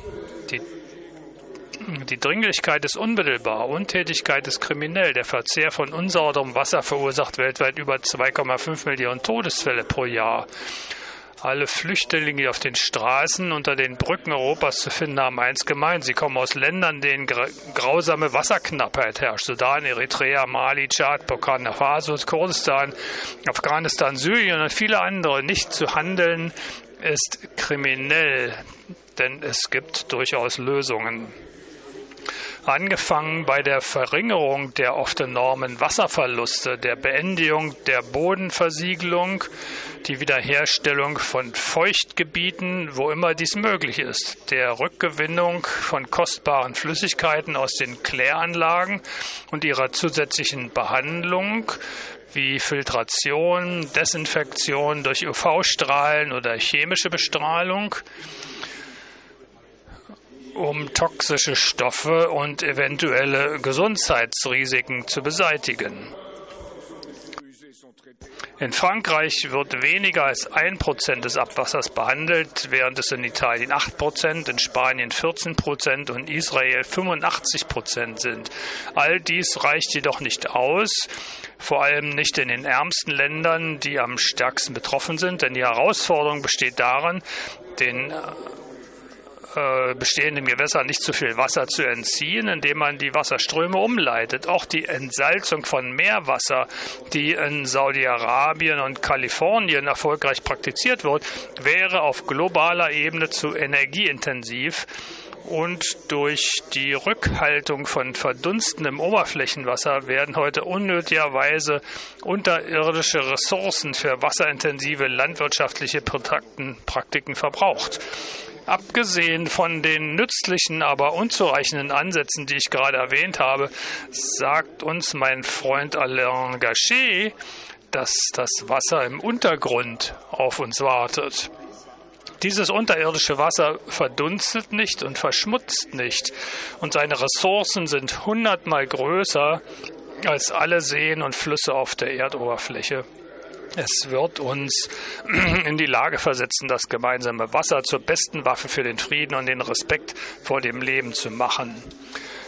Die Dringlichkeit ist unmittelbar, Untätigkeit ist kriminell. Der Verzehr von unsauberem Wasser verursacht weltweit über 2,5 Millionen Todesfälle pro Jahr. Alle Flüchtlinge, die auf den Straßen unter den Brücken Europas zu finden, haben eins gemein. Sie kommen aus Ländern, in denen grausame Wasserknappheit herrscht. Sudan, Eritrea, Mali, Tschad, Burkina Faso, Kurdistan, Afghanistan, Syrien und viele andere. Nicht zu handeln ist kriminell, denn es gibt durchaus Lösungen. Angefangen bei der Verringerung der oft enormen Wasserverluste, der Beendigung der Bodenversiegelung, die Wiederherstellung von Feuchtgebieten, wo immer dies möglich ist, der Rückgewinnung von kostbaren Flüssigkeiten aus den Kläranlagen und ihrer zusätzlichen Behandlung, wie Filtration, Desinfektion durch UV-Strahlen oder chemische Bestrahlung, um toxische Stoffe und eventuelle Gesundheitsrisiken zu beseitigen. In Frankreich wird weniger als 1% des Abwassers behandelt, während es in Italien 8%, in Spanien 14% und Israel 85% sind. All dies reicht jedoch nicht aus, vor allem nicht in den ärmsten Ländern, die am stärksten betroffen sind, denn die Herausforderung besteht darin, den bestehenden Gewässern nicht zu viel Wasser zu entziehen, indem man die Wasserströme umleitet. Auch die Entsalzung von Meerwasser, die in Saudi-Arabien und Kalifornien erfolgreich praktiziert wird, wäre auf globaler Ebene zu energieintensiv und durch die Rückhaltung von verdunstendem Oberflächenwasser werden heute unnötigerweise unterirdische Ressourcen für wasserintensive landwirtschaftliche Praktiken verbraucht. Abgesehen von den nützlichen, aber unzureichenden Ansätzen, die ich gerade erwähnt habe, sagt uns mein Freund Alain Gachet, dass das Wasser im Untergrund auf uns wartet. Dieses unterirdische Wasser verdunstet nicht und verschmutzt nicht und seine Ressourcen sind 100-mal größer als alle Seen und Flüsse auf der Erdoberfläche. Es wird uns in die Lage versetzen, das gemeinsame Wasser zur besten Waffe für den Frieden und den Respekt vor dem Leben zu machen.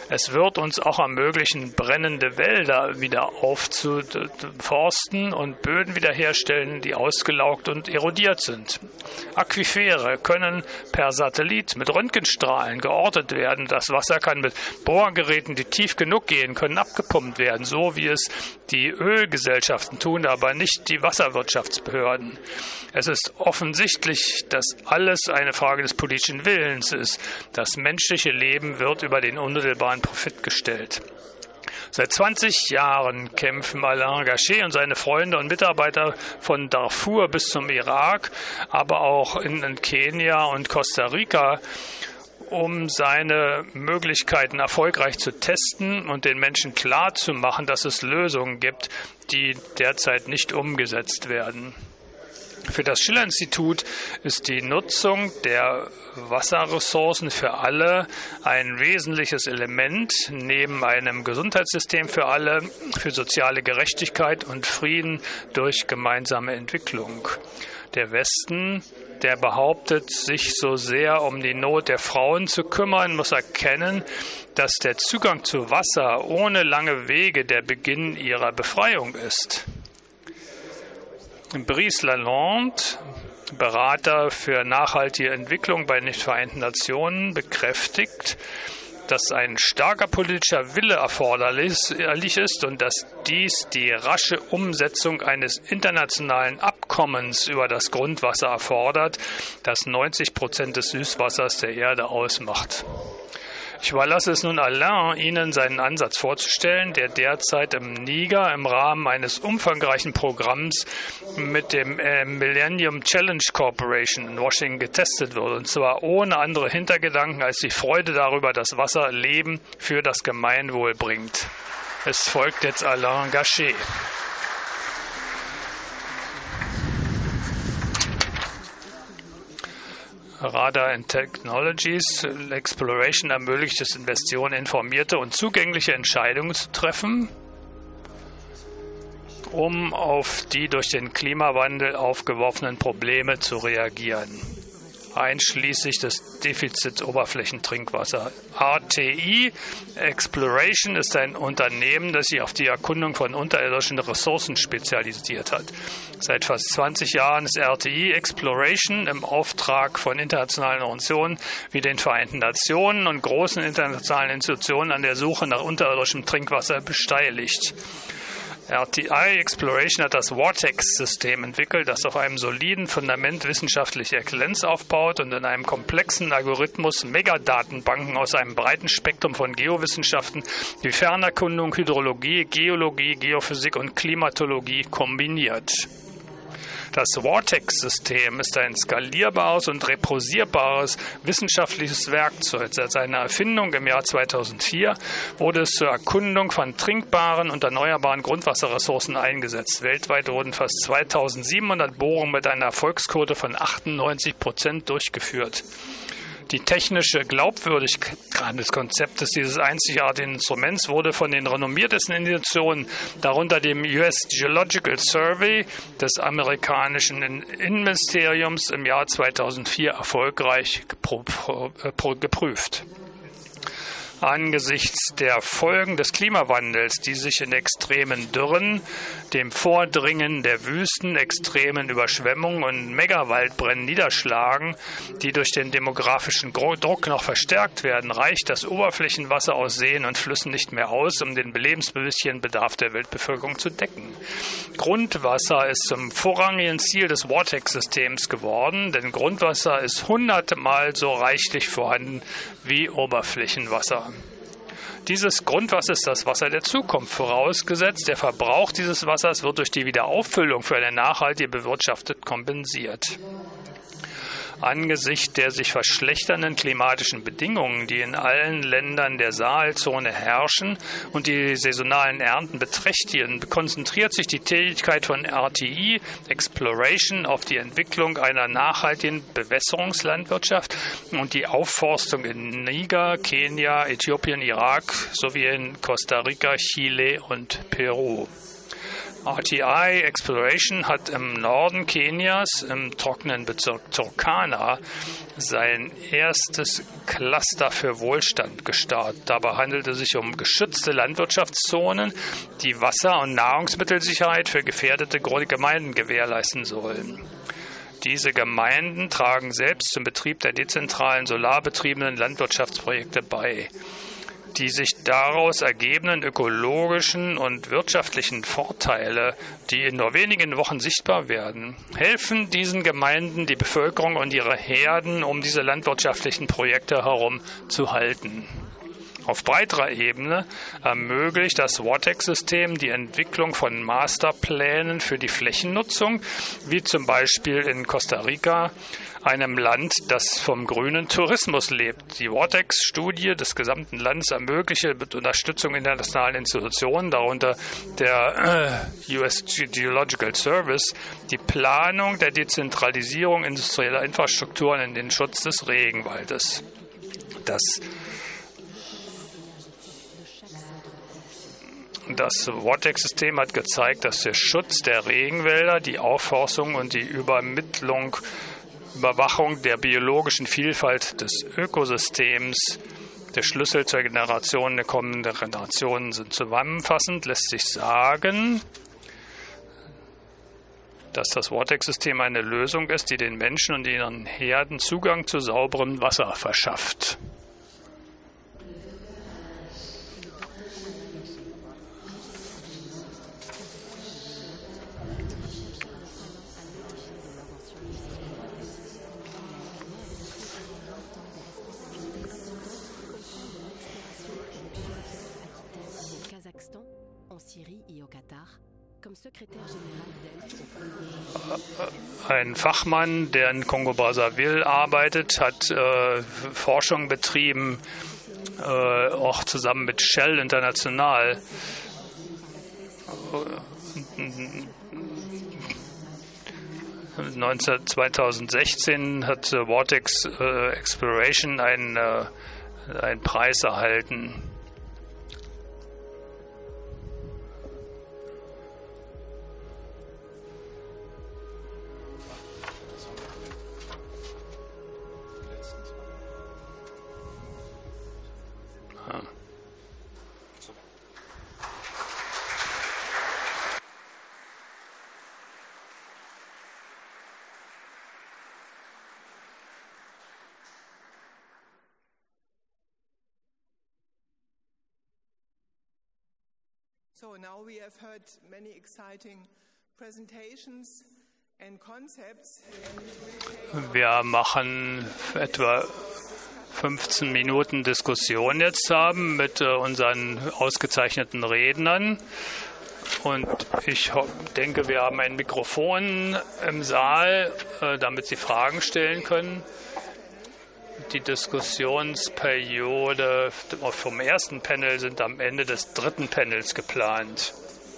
Es wird uns auch ermöglichen, brennende Wälder wieder aufzuforsten und Böden wiederherstellen, die ausgelaugt und erodiert sind. Aquifere können per Satellit mit Röntgenstrahlen geortet werden. Das Wasser kann mit Bohrgeräten, die tief genug gehen, können abgepumpt werden, so wie es die Ölgesellschaften tun, aber nicht die Wasserwirtschaftsbehörden. Es ist offensichtlich, dass alles eine Frage des politischen Willens ist. Das menschliche Leben wird über den unmittelbaren Profit gestellt. Seit 20 Jahren kämpfen Alain Gachet und seine Freunde und Mitarbeiter von Darfur bis zum Irak, aber auch in Kenia und Costa Rica, um seine Möglichkeiten erfolgreich zu testen und den Menschen klarzumachen, dass es Lösungen gibt, die derzeit nicht umgesetzt werden. Für das Schiller-Institut ist die Nutzung der Wasserressourcen für alle ein wesentliches Element neben einem Gesundheitssystem für alle, für soziale Gerechtigkeit und Frieden durch gemeinsame Entwicklung. Der Westen, der behauptet, sich so sehr um die Not der Frauen zu kümmern, muss erkennen, dass der Zugang zu Wasser ohne lange Wege der Beginn ihrer Befreiung ist. Brice Lalonde, Berater für nachhaltige Entwicklung bei den Vereinten Nationen, bekräftigt, dass ein starker politischer Wille erforderlich ist und dass dies die rasche Umsetzung eines internationalen Abkommens über das Grundwasser erfordert, das 90% des Süßwassers der Erde ausmacht. Ich überlasse es nun Alain, Ihnen seinen Ansatz vorzustellen, der derzeit im Niger im Rahmen eines umfangreichen Programms mit dem Millennium Challenge Corporation in Washington getestet wird, und zwar ohne andere Hintergedanken als die Freude darüber, dass Wasser Leben für das Gemeinwohl bringt. Es folgt jetzt Alain Gachet. Radar and Technologies Exploration ermöglicht es Investoren, informierte und zugängliche Entscheidungen zu treffen, um auf die durch den Klimawandel aufgeworfenen Probleme zu reagieren, einschließlich des Defizits Oberflächentrinkwassers. RTI Exploration ist ein Unternehmen, das sich auf die Erkundung von unterirdischen Ressourcen spezialisiert hat. Seit fast 20 Jahren ist RTI Exploration im Auftrag von internationalen Organisationen wie den Vereinten Nationen und großen internationalen Institutionen an der Suche nach unterirdischem Trinkwasser beteiligt. RTI Exploration hat das Vortex-System entwickelt, das auf einem soliden Fundament wissenschaftlicher Exzellenz aufbaut und in einem komplexen Algorithmus Megadatenbanken aus einem breiten Spektrum von Geowissenschaften wie Fernerkundung, Hydrologie, Geologie, Geophysik und Klimatologie kombiniert. Das Vortex-System ist ein skalierbares und reproduzierbares wissenschaftliches Werkzeug. Seit seiner Erfindung im Jahr 2004 wurde es zur Erkundung von trinkbaren und erneuerbaren Grundwasserressourcen eingesetzt. Weltweit wurden fast 2700 Bohrungen mit einer Erfolgsquote von 98% durchgeführt. Die technische Glaubwürdigkeit des Konzeptes dieses einzigartigen Instruments wurde von den renommiertesten Institutionen, darunter dem US Geological Survey des amerikanischen Innenministeriums, im Jahr 2004 erfolgreich geprüft. Angesichts der Folgen des Klimawandels, die sich in extremen Dürren, dem Vordringen der Wüsten, extremen Überschwemmungen und Megawaldbränden niederschlagen, die durch den demografischen Druck noch verstärkt werden, reicht das Oberflächenwasser aus Seen und Flüssen nicht mehr aus, um den lebensbedürftigen Bedarf der Weltbevölkerung zu decken. Grundwasser ist zum vorrangigen Ziel des Vortex-Systems geworden, denn Grundwasser ist 100-mal so reichlich vorhanden wie Oberflächenwasser. Dieses Grundwasser ist das Wasser der Zukunft, vorausgesetzt, der Verbrauch dieses Wassers wird durch die Wiederauffüllung für eine nachhaltige Bewirtschaftung kompensiert. Angesichts der sich verschlechternden klimatischen Bedingungen, die in allen Ländern der Sahelzone herrschen und die saisonalen Ernten beträchtigen, konzentriert sich die Tätigkeit von RTI Exploration auf die Entwicklung einer nachhaltigen Bewässerungslandwirtschaft und die Aufforstung in Niger, Kenia, Äthiopien, Irak sowie in Costa Rica, Chile und Peru. RTI Exploration hat im Norden Kenias, im trockenen Bezirk Turkana, sein erstes Cluster für Wohlstand gestartet. Dabei handelt es sich um geschützte Landwirtschaftszonen, die Wasser- und Nahrungsmittelsicherheit für gefährdete Gemeinden gewährleisten sollen. Diese Gemeinden tragen selbst zum Betrieb der dezentralen solarbetriebenen Landwirtschaftsprojekte bei. Die sich daraus ergebenden ökologischen und wirtschaftlichen Vorteile, die in nur wenigen Wochen sichtbar werden, helfen diesen Gemeinden, die Bevölkerung und ihre Herden um diese landwirtschaftlichen Projekte herum zu halten. Auf breiterer Ebene ermöglicht das Vortex-System die Entwicklung von Masterplänen für die Flächennutzung, wie zum Beispiel in Costa Rica, einem Land, das vom grünen Tourismus lebt. Die Vortex-Studie des gesamten Landes ermöglicht mit Unterstützung internationaler Institutionen, darunter der US Geological Service, die Planung der Dezentralisierung industrieller Infrastrukturen in den Schutz des Regenwaldes. Das Vortex-System hat gezeigt, dass der Schutz der Regenwälder, die Aufforstung und die Überwachung der biologischen Vielfalt des Ökosystems der Schlüssel zur Generation der kommenden Generationen sind. Zusammenfassend lässt sich sagen, dass das Vortex-System eine Lösung ist, die den Menschen und ihren Herden Zugang zu sauberem Wasser verschafft. Ein Fachmann, der in Kongo-Brazzaville arbeitet, hat Forschung betrieben, auch zusammen mit Shell International. 2016 hat Vortex Exploration einen Preis erhalten. So now we have heard many exciting presentations and concepts. Wir machen etwa 15 Minuten Diskussion jetzt haben mit unseren ausgezeichneten Rednern. Und ich denke, wir haben ein Mikrofon im Saal, damit Sie Fragen stellen können. Die Diskussionsperiode vom ersten Panel sind am Ende des dritten Panels geplant.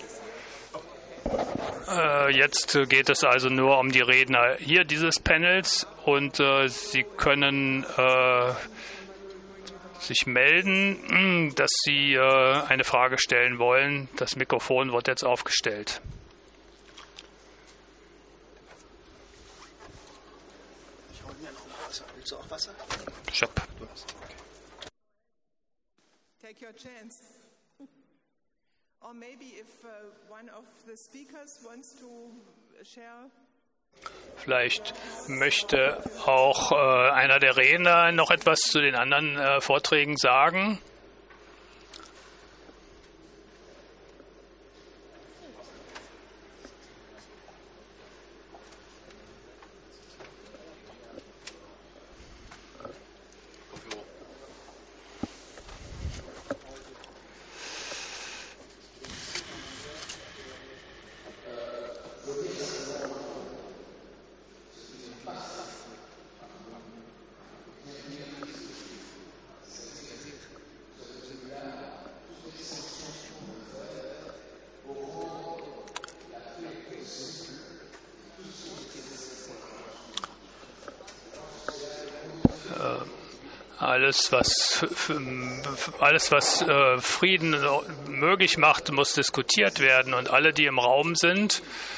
Jetzt geht es also nur um die Redner hier dieses Panels und Sie können sich melden, dass Sie eine Frage stellen wollen. Das Mikrofon wird jetzt aufgestellt. Ich hole mir noch Wasser. Willst du auch Wasser? Schöp. Take your chance. Or maybe if one of the speakers wants to share. Vielleicht möchte auch einer der Redner noch etwas zu den anderen Vorträgen sagen. Alles, was Frieden möglich macht, muss diskutiert werden. Und alle, die im Raum sind,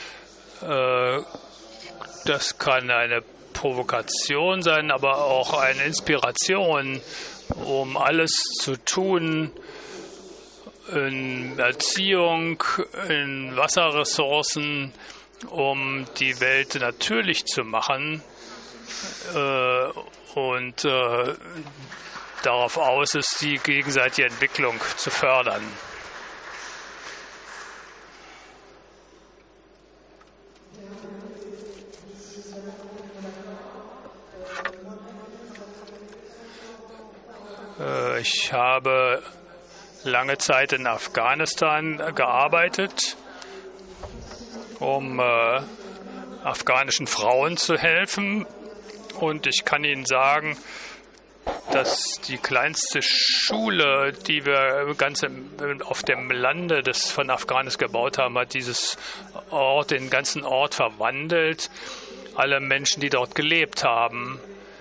das kann eine Provokation sein, aber auch eine Inspiration, um alles zu tun, in Erziehung, in Wasserressourcen, um die Welt natürlich zu machen. Und darauf aus ist, die gegenseitige Entwicklung zu fördern. Ich habe lange Zeit in Afghanistan gearbeitet, um afghanischen Frauen zu helfen. Und ich kann Ihnen sagen, dass die kleinste Schule, die wir ganz auf dem Lande von Afghanistan gebaut haben, hat den ganzen Ort verwandelt. Alle Menschen, die dort gelebt haben.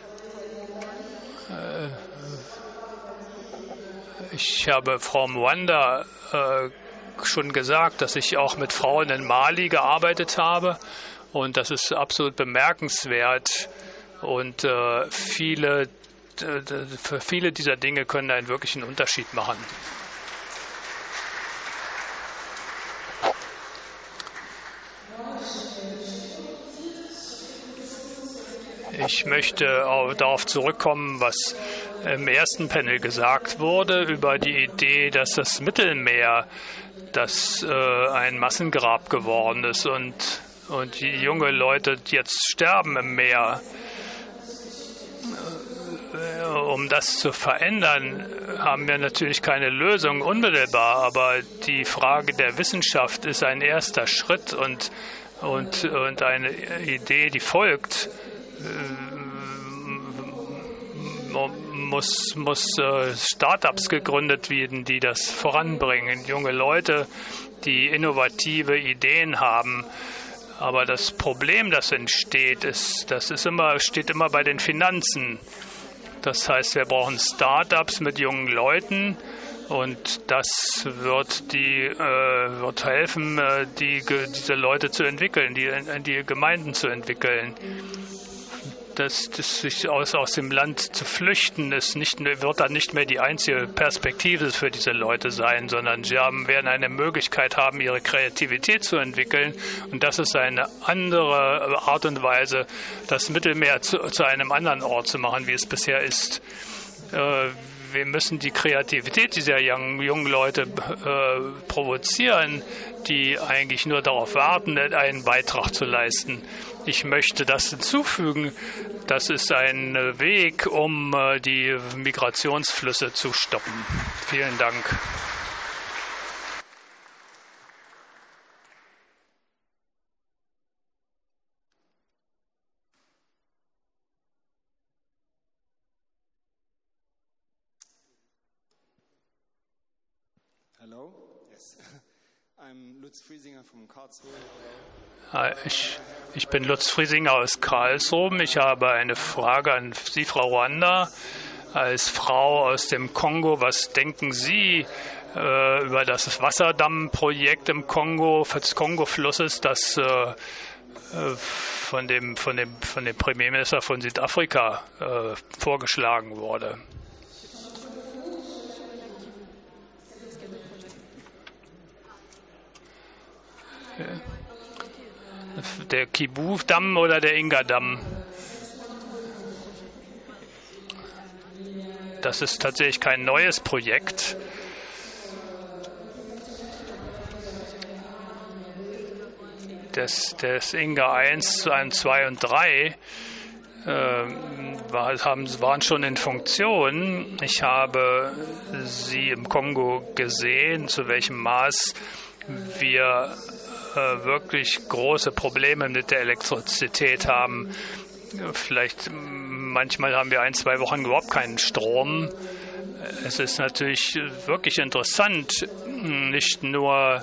Ich habe Frau Mwanda schon gesagt, dass ich auch mit Frauen in Mali gearbeitet habe. Und das ist absolut bemerkenswert. Und viele dieser Dinge können einen wirklichen Unterschied machen. Ich möchte auch darauf zurückkommen, was im ersten Panel gesagt wurde über die Idee, dass das Mittelmeer ein Massengrab geworden ist und die junge Leute jetzt sterben im Meer. Um das zu verändern, haben wir natürlich keine Lösung unmittelbar, aber die Frage der Wissenschaft ist ein erster Schritt und eine Idee, die folgt, muss Startups gegründet werden, die das voranbringen. Junge Leute, die innovative Ideen haben. Aber das Problem, das entsteht, steht immer bei den Finanzen. Das heißt, wir brauchen Startups mit jungen Leuten und das wird helfen, diese Leute zu entwickeln, die Gemeinden zu entwickeln. Sich aus dem Land zu flüchten, wird dann nicht mehr die einzige Perspektive für diese Leute sein, sondern sie werden eine Möglichkeit haben, ihre Kreativität zu entwickeln. Und das ist eine andere Art und Weise, das Mittelmeer zu einem anderen Ort zu machen, wie es bisher ist. Wir müssen die Kreativität dieser jungen Leute provozieren, die eigentlich nur darauf warten, einen Beitrag zu leisten. Ich möchte das hinzufügen. Das ist ein Weg, um die Migrationsflüsse zu stoppen. Vielen Dank. Hello. Yes. I'm Lutz Friesinger from Karlsruhe. Ich bin Lutz Friesinger aus Karlsruhe. Ich habe eine Frage an Sie, Frau Rwanda. Als Frau aus dem Kongo, was denken Sie über das Wasserdammprojekt im Kongo, des Kongo-Flusses, das von dem Premierminister von Südafrika vorgeschlagen wurde? Der Kivu-Damm oder der Inga-Damm? Das ist tatsächlich kein neues Projekt. Das Inga 1, 2 und 3 waren schon in Funktion. Ich habe sie im Kongo gesehen, zu welchem Maß wir wirklich große Probleme mit der Elektrizität haben. Manchmal haben wir 1-2 Wochen überhaupt keinen Strom. Es ist natürlich wirklich interessant, nicht nur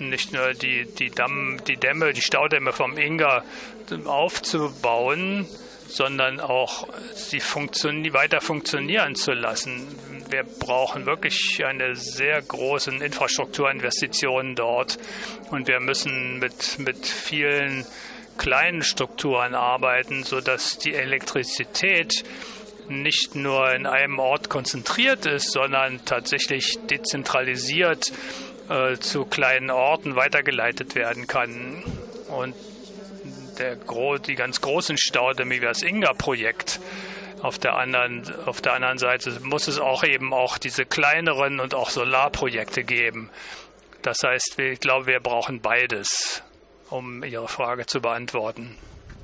nicht nur die Staudämme vom Inga aufzubauen, sondern auch sie weiter funktionieren zu lassen. Wir brauchen wirklich eine sehr großen Infrastrukturinvestitionen dort und wir müssen mit vielen kleinen Strukturen arbeiten, sodass die Elektrizität nicht nur in einem Ort konzentriert ist, sondern tatsächlich dezentralisiert zu kleinen Orten weitergeleitet werden kann. Und die ganz großen Staudämme, wie das Inga-Projekt, auf der anderen Seite muss es auch diese kleineren und auch Solarprojekte geben. Das heißt, ich glaube, wir brauchen beides, um Ihre Frage zu beantworten.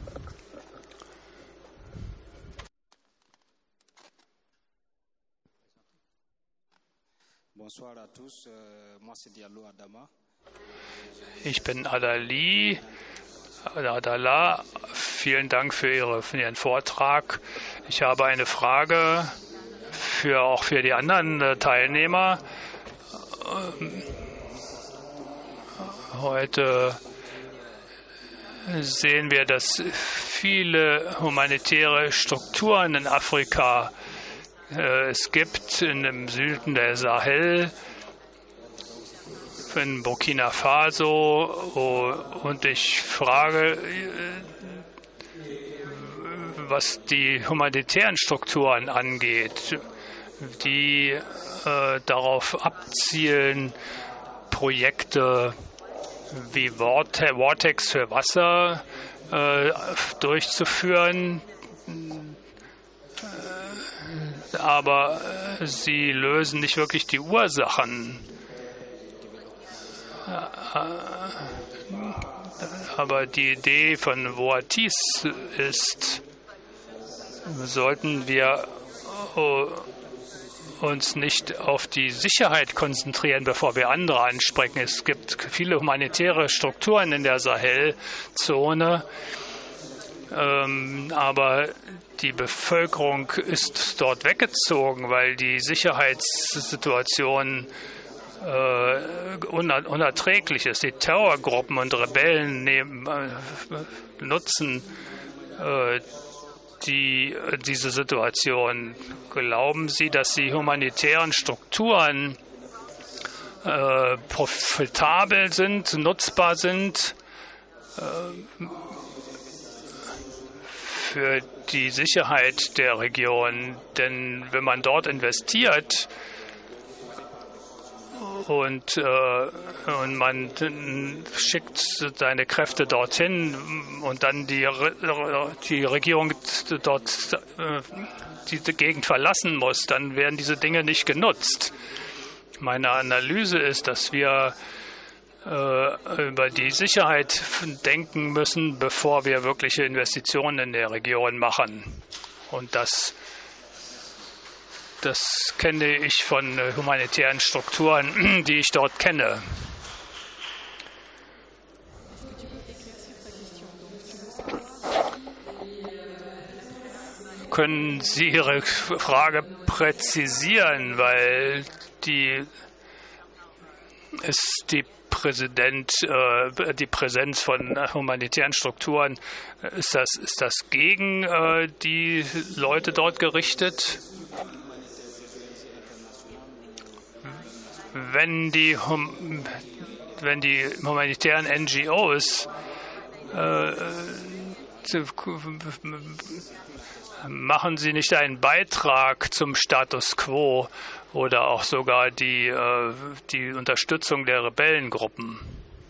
Ich bin Adala. Vielen Dank für Ihren Vortrag. Ich habe eine Frage auch für die anderen Teilnehmer. Heute sehen wir, dass viele humanitäre Strukturen in Afrika es gibt, im Süden der Sahel, in Burkina Faso, und ich frage, was die humanitären Strukturen angeht, die darauf abzielen, Projekte wie Vortex für Wasser durchzuführen, aber sie lösen nicht wirklich die Ursachen. Aber die Idee von Voatis ist, sollten wir uns nicht auf die Sicherheit konzentrieren, bevor wir andere ansprechen. Es gibt viele humanitäre Strukturen in der Sahelzone, aber die Bevölkerung ist dort weggezogen, weil die Sicherheitssituation unerträglich ist. Die Terrorgruppen und Rebellen nutzen diese Situation. Glauben Sie, dass die humanitären Strukturen profitabel sind, nutzbar sind für die Sicherheit der Region? Denn wenn man dort investiert und man schickt seine Kräfte dorthin und dann die Regierung dort diese Gegend verlassen muss, dann werden diese Dinge nicht genutzt. Meine Analyse ist, dass wir über die Sicherheit denken müssen, bevor wir wirkliche Investitionen in der Region machen. Und das kenne ich von humanitären Strukturen, die ich dort kenne. Können Sie Ihre Frage präzisieren, weil die Präsenz von humanitären Strukturen, ist das gegen die Leute dort gerichtet? Wenn die humanitären NGOs machen sie nicht einen Beitrag zum Status quo oder auch sogar die Unterstützung der Rebellengruppen?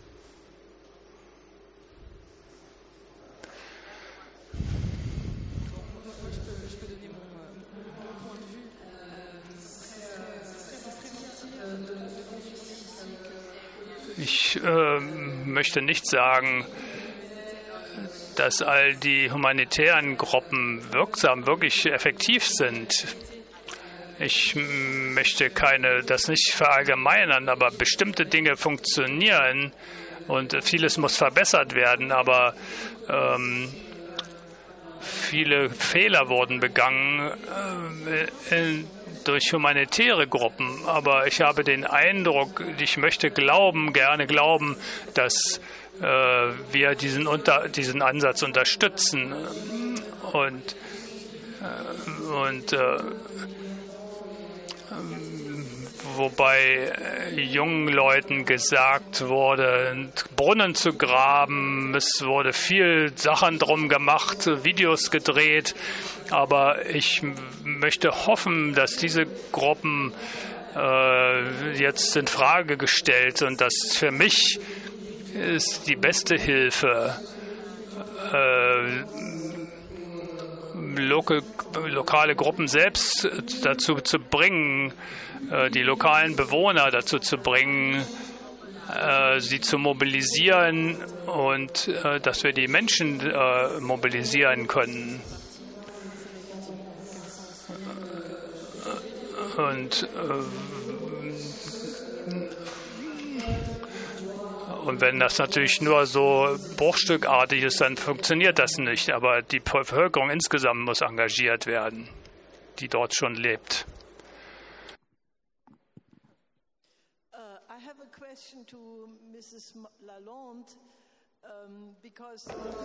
Ich möchte nicht sagen, dass all die humanitären Gruppen wirklich effektiv sind. Ich möchte das nicht verallgemeinern, aber bestimmte Dinge funktionieren und vieles muss verbessert werden. Aber viele Fehler wurden begangen durch humanitäre Gruppen. Aber ich habe den Eindruck, ich möchte gerne glauben, dass wir diesen Ansatz unterstützen. Und wobei jungen Leuten gesagt wurde, Brunnen zu graben. Es wurde viel Sachen drum gemacht, Videos gedreht. Aber ich möchte hoffen, dass diese Gruppen jetzt in Frage gestellt sind. Das für mich ist die beste Hilfe, lokale Gruppen selbst dazu zu bringen, die lokalen Bewohner dazu zu bringen, sie zu mobilisieren und dass wir die Menschen mobilisieren können. Und wenn das natürlich nur so bruchstückartig ist, dann funktioniert das nicht. Aber die Bevölkerung insgesamt muss engagiert werden, die dort schon lebt. I have a question to Mrs. Lalonde, because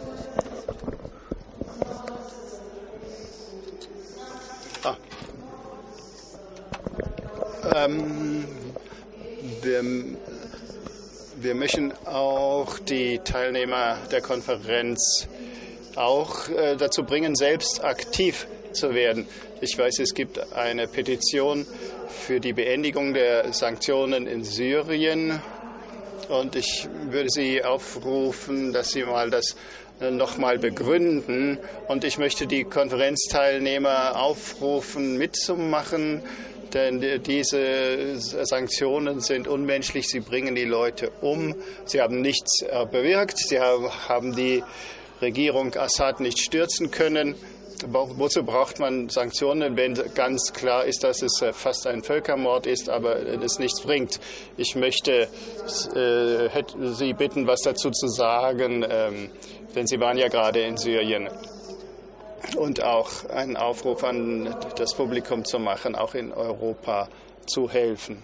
wir möchten auch die Teilnehmer der Konferenz auch dazu bringen, selbst aktiv zu werden. Ich weiß, es gibt eine Petition für die Beendigung der Sanktionen in Syrien und ich würde Sie aufrufen, dass Sie mal das nochmal begründen und ich möchte die Konferenzteilnehmer aufrufen, mitzumachen, denn diese Sanktionen sind unmenschlich, sie bringen die Leute um, sie haben nichts bewirkt, sie haben die Regierung Assad nicht stürzen können. Wozu braucht man Sanktionen, wenn ganz klar ist, dass es fast ein Völkermord ist, aber es nichts bringt? Ich möchte Sie bitten, was dazu zu sagen, denn Sie waren ja gerade in Syrien. Und auch einen Aufruf an das Publikum zu machen, auch in Europa zu helfen.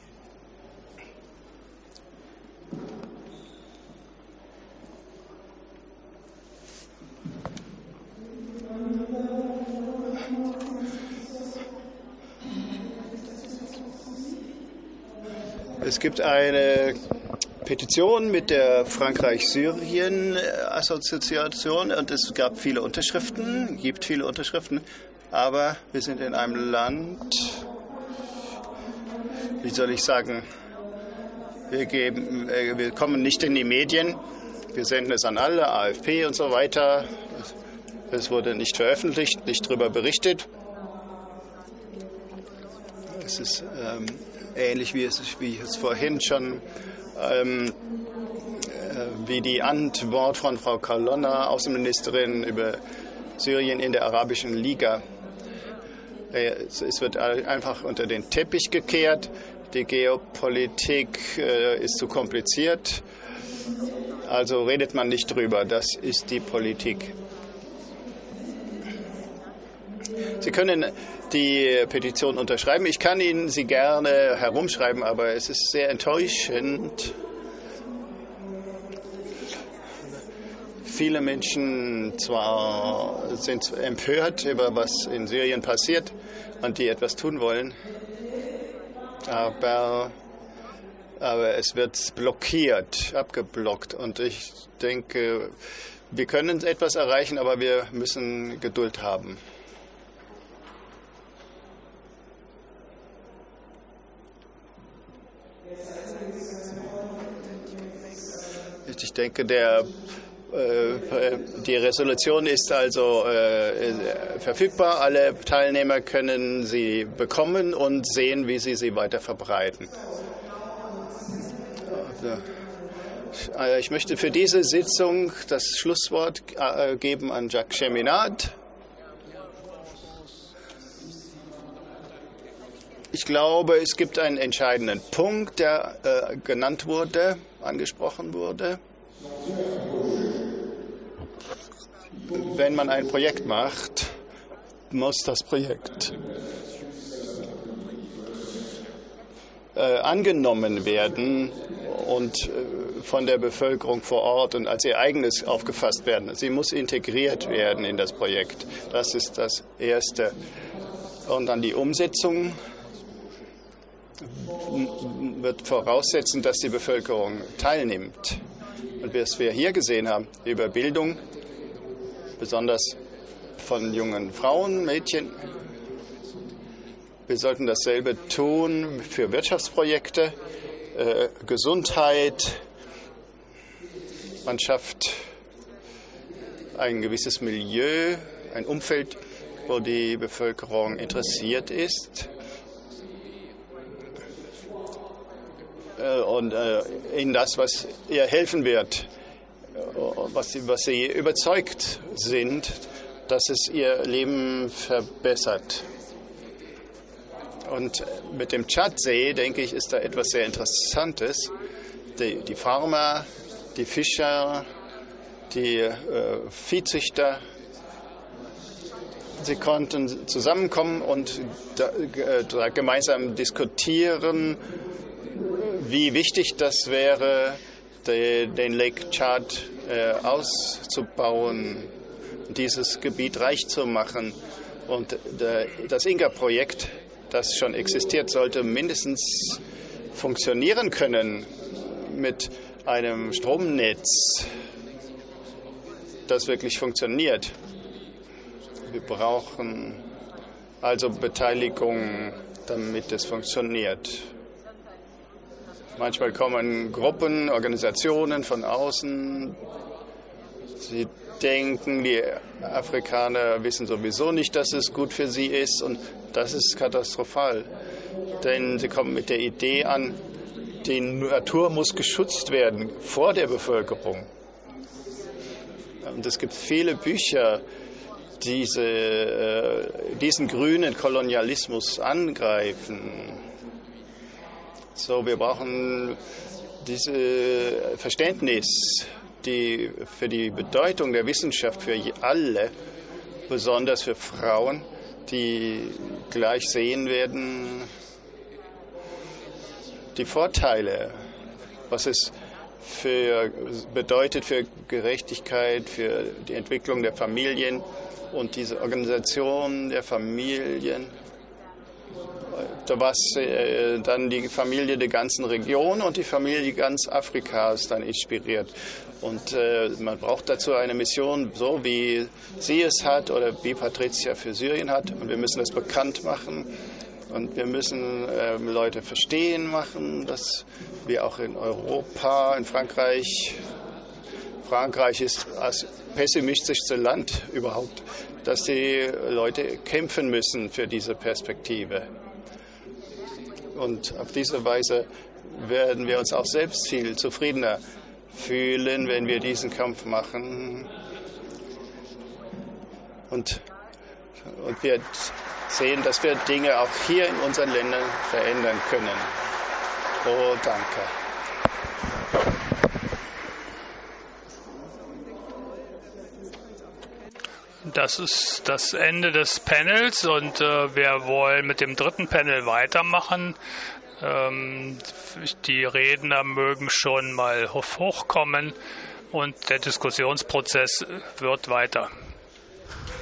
Es gibt eine Petition mit der Frankreich-Syrien-Assoziation und es gibt viele Unterschriften, aber wir sind in einem Land, wie soll ich sagen, wir kommen nicht in die Medien, wir senden es an alle, AFP und so weiter, es wurde nicht veröffentlicht, nicht darüber berichtet. Es ist ähnlich wie ich es vorhin schon wie die Antwort von Frau Colonna, Außenministerin über Syrien in der Arabischen Liga. Es wird einfach unter den Teppich gekehrt. Die Geopolitik ist zu kompliziert. Also redet man nicht drüber. Das ist die Politik. Sie können die Petition unterschreiben. Ich kann Ihnen sie gerne herumschreiben, aber es ist sehr enttäuschend. Viele Menschen zwar sind empört über was in Syrien passiert und die etwas tun wollen, aber es wird blockiert, abgeblockt. Und ich denke, wir können etwas erreichen, aber wir müssen Geduld haben. Ich denke, die Resolution ist also verfügbar. Alle Teilnehmer können sie bekommen und sehen, wie sie weiter verbreiten. Also, ich möchte für diese Sitzung das Schlusswort geben an Jacques Cheminade. Ich glaube, es gibt einen entscheidenden Punkt, der angesprochen wurde. Wenn man ein Projekt macht, muss das Projekt angenommen werden und von der Bevölkerung vor Ort und als ihr eigenes aufgefasst werden. Sie muss integriert werden in das Projekt. Das ist das Erste. Und dann die Umsetzung wird voraussetzen, dass die Bevölkerung teilnimmt. Und was wir hier gesehen haben über Bildung, besonders von jungen Frauen, Mädchen, wir sollten dasselbe tun für Wirtschaftsprojekte, Gesundheit. Man schafft ein gewisses Milieu, ein Umfeld, wo die Bevölkerung interessiert ist und in das, was ihr helfen wird, was sie überzeugt sind, dass es ihr Leben verbessert. Und mit dem Tschadsee, denke ich, ist da etwas sehr Interessantes. Die Farmer, die Fischer, die Viehzüchter, sie konnten zusammenkommen und da gemeinsam diskutieren, wie wichtig das wäre, den Lake Tchad auszubauen, dieses Gebiet reich zu machen. Und das Inga-Projekt, das schon existiert, sollte mindestens funktionieren können mit einem Stromnetz, das wirklich funktioniert. Wir brauchen also Beteiligung, damit es funktioniert. Manchmal kommen Gruppen, Organisationen von außen. Sie denken, die Afrikaner wissen sowieso nicht, dass es gut für sie ist, und das ist katastrophal. Denn sie kommen mit der Idee an, die Natur muss geschützt werden vor der Bevölkerung. Und es gibt viele Bücher, die diesen grünen Kolonialismus angreifen. So, wir brauchen dieses Verständnis für die Bedeutung der Wissenschaft für alle, besonders für Frauen, die gleich sehen werden, die Vorteile, was es bedeutet für Gerechtigkeit, für die Entwicklung der Familien und diese Organisation der Familien. Was dann die Familie der ganzen Region und die Familie ganz Afrikas dann inspiriert. Und man braucht dazu eine Mission, so wie sie es hat oder wie Patricia für Syrien hat. Und wir müssen das bekannt machen. Und wir müssen Leute verstehen machen, dass wir auch in Europa, in Frankreich ist das pessimistischste Land überhaupt, dass die Leute kämpfen müssen für diese Perspektive. Und auf diese Weise werden wir uns auch selbst viel zufriedener fühlen, wenn wir diesen Kampf machen. Und wir sehen, dass wir Dinge auch hier in unseren Ländern verändern können. Oh, danke. Das ist das Ende des Panels und wir wollen mit dem dritten Panel weitermachen. Die Redner mögen schon mal hochkommen und der Diskussionsprozess wird weiter.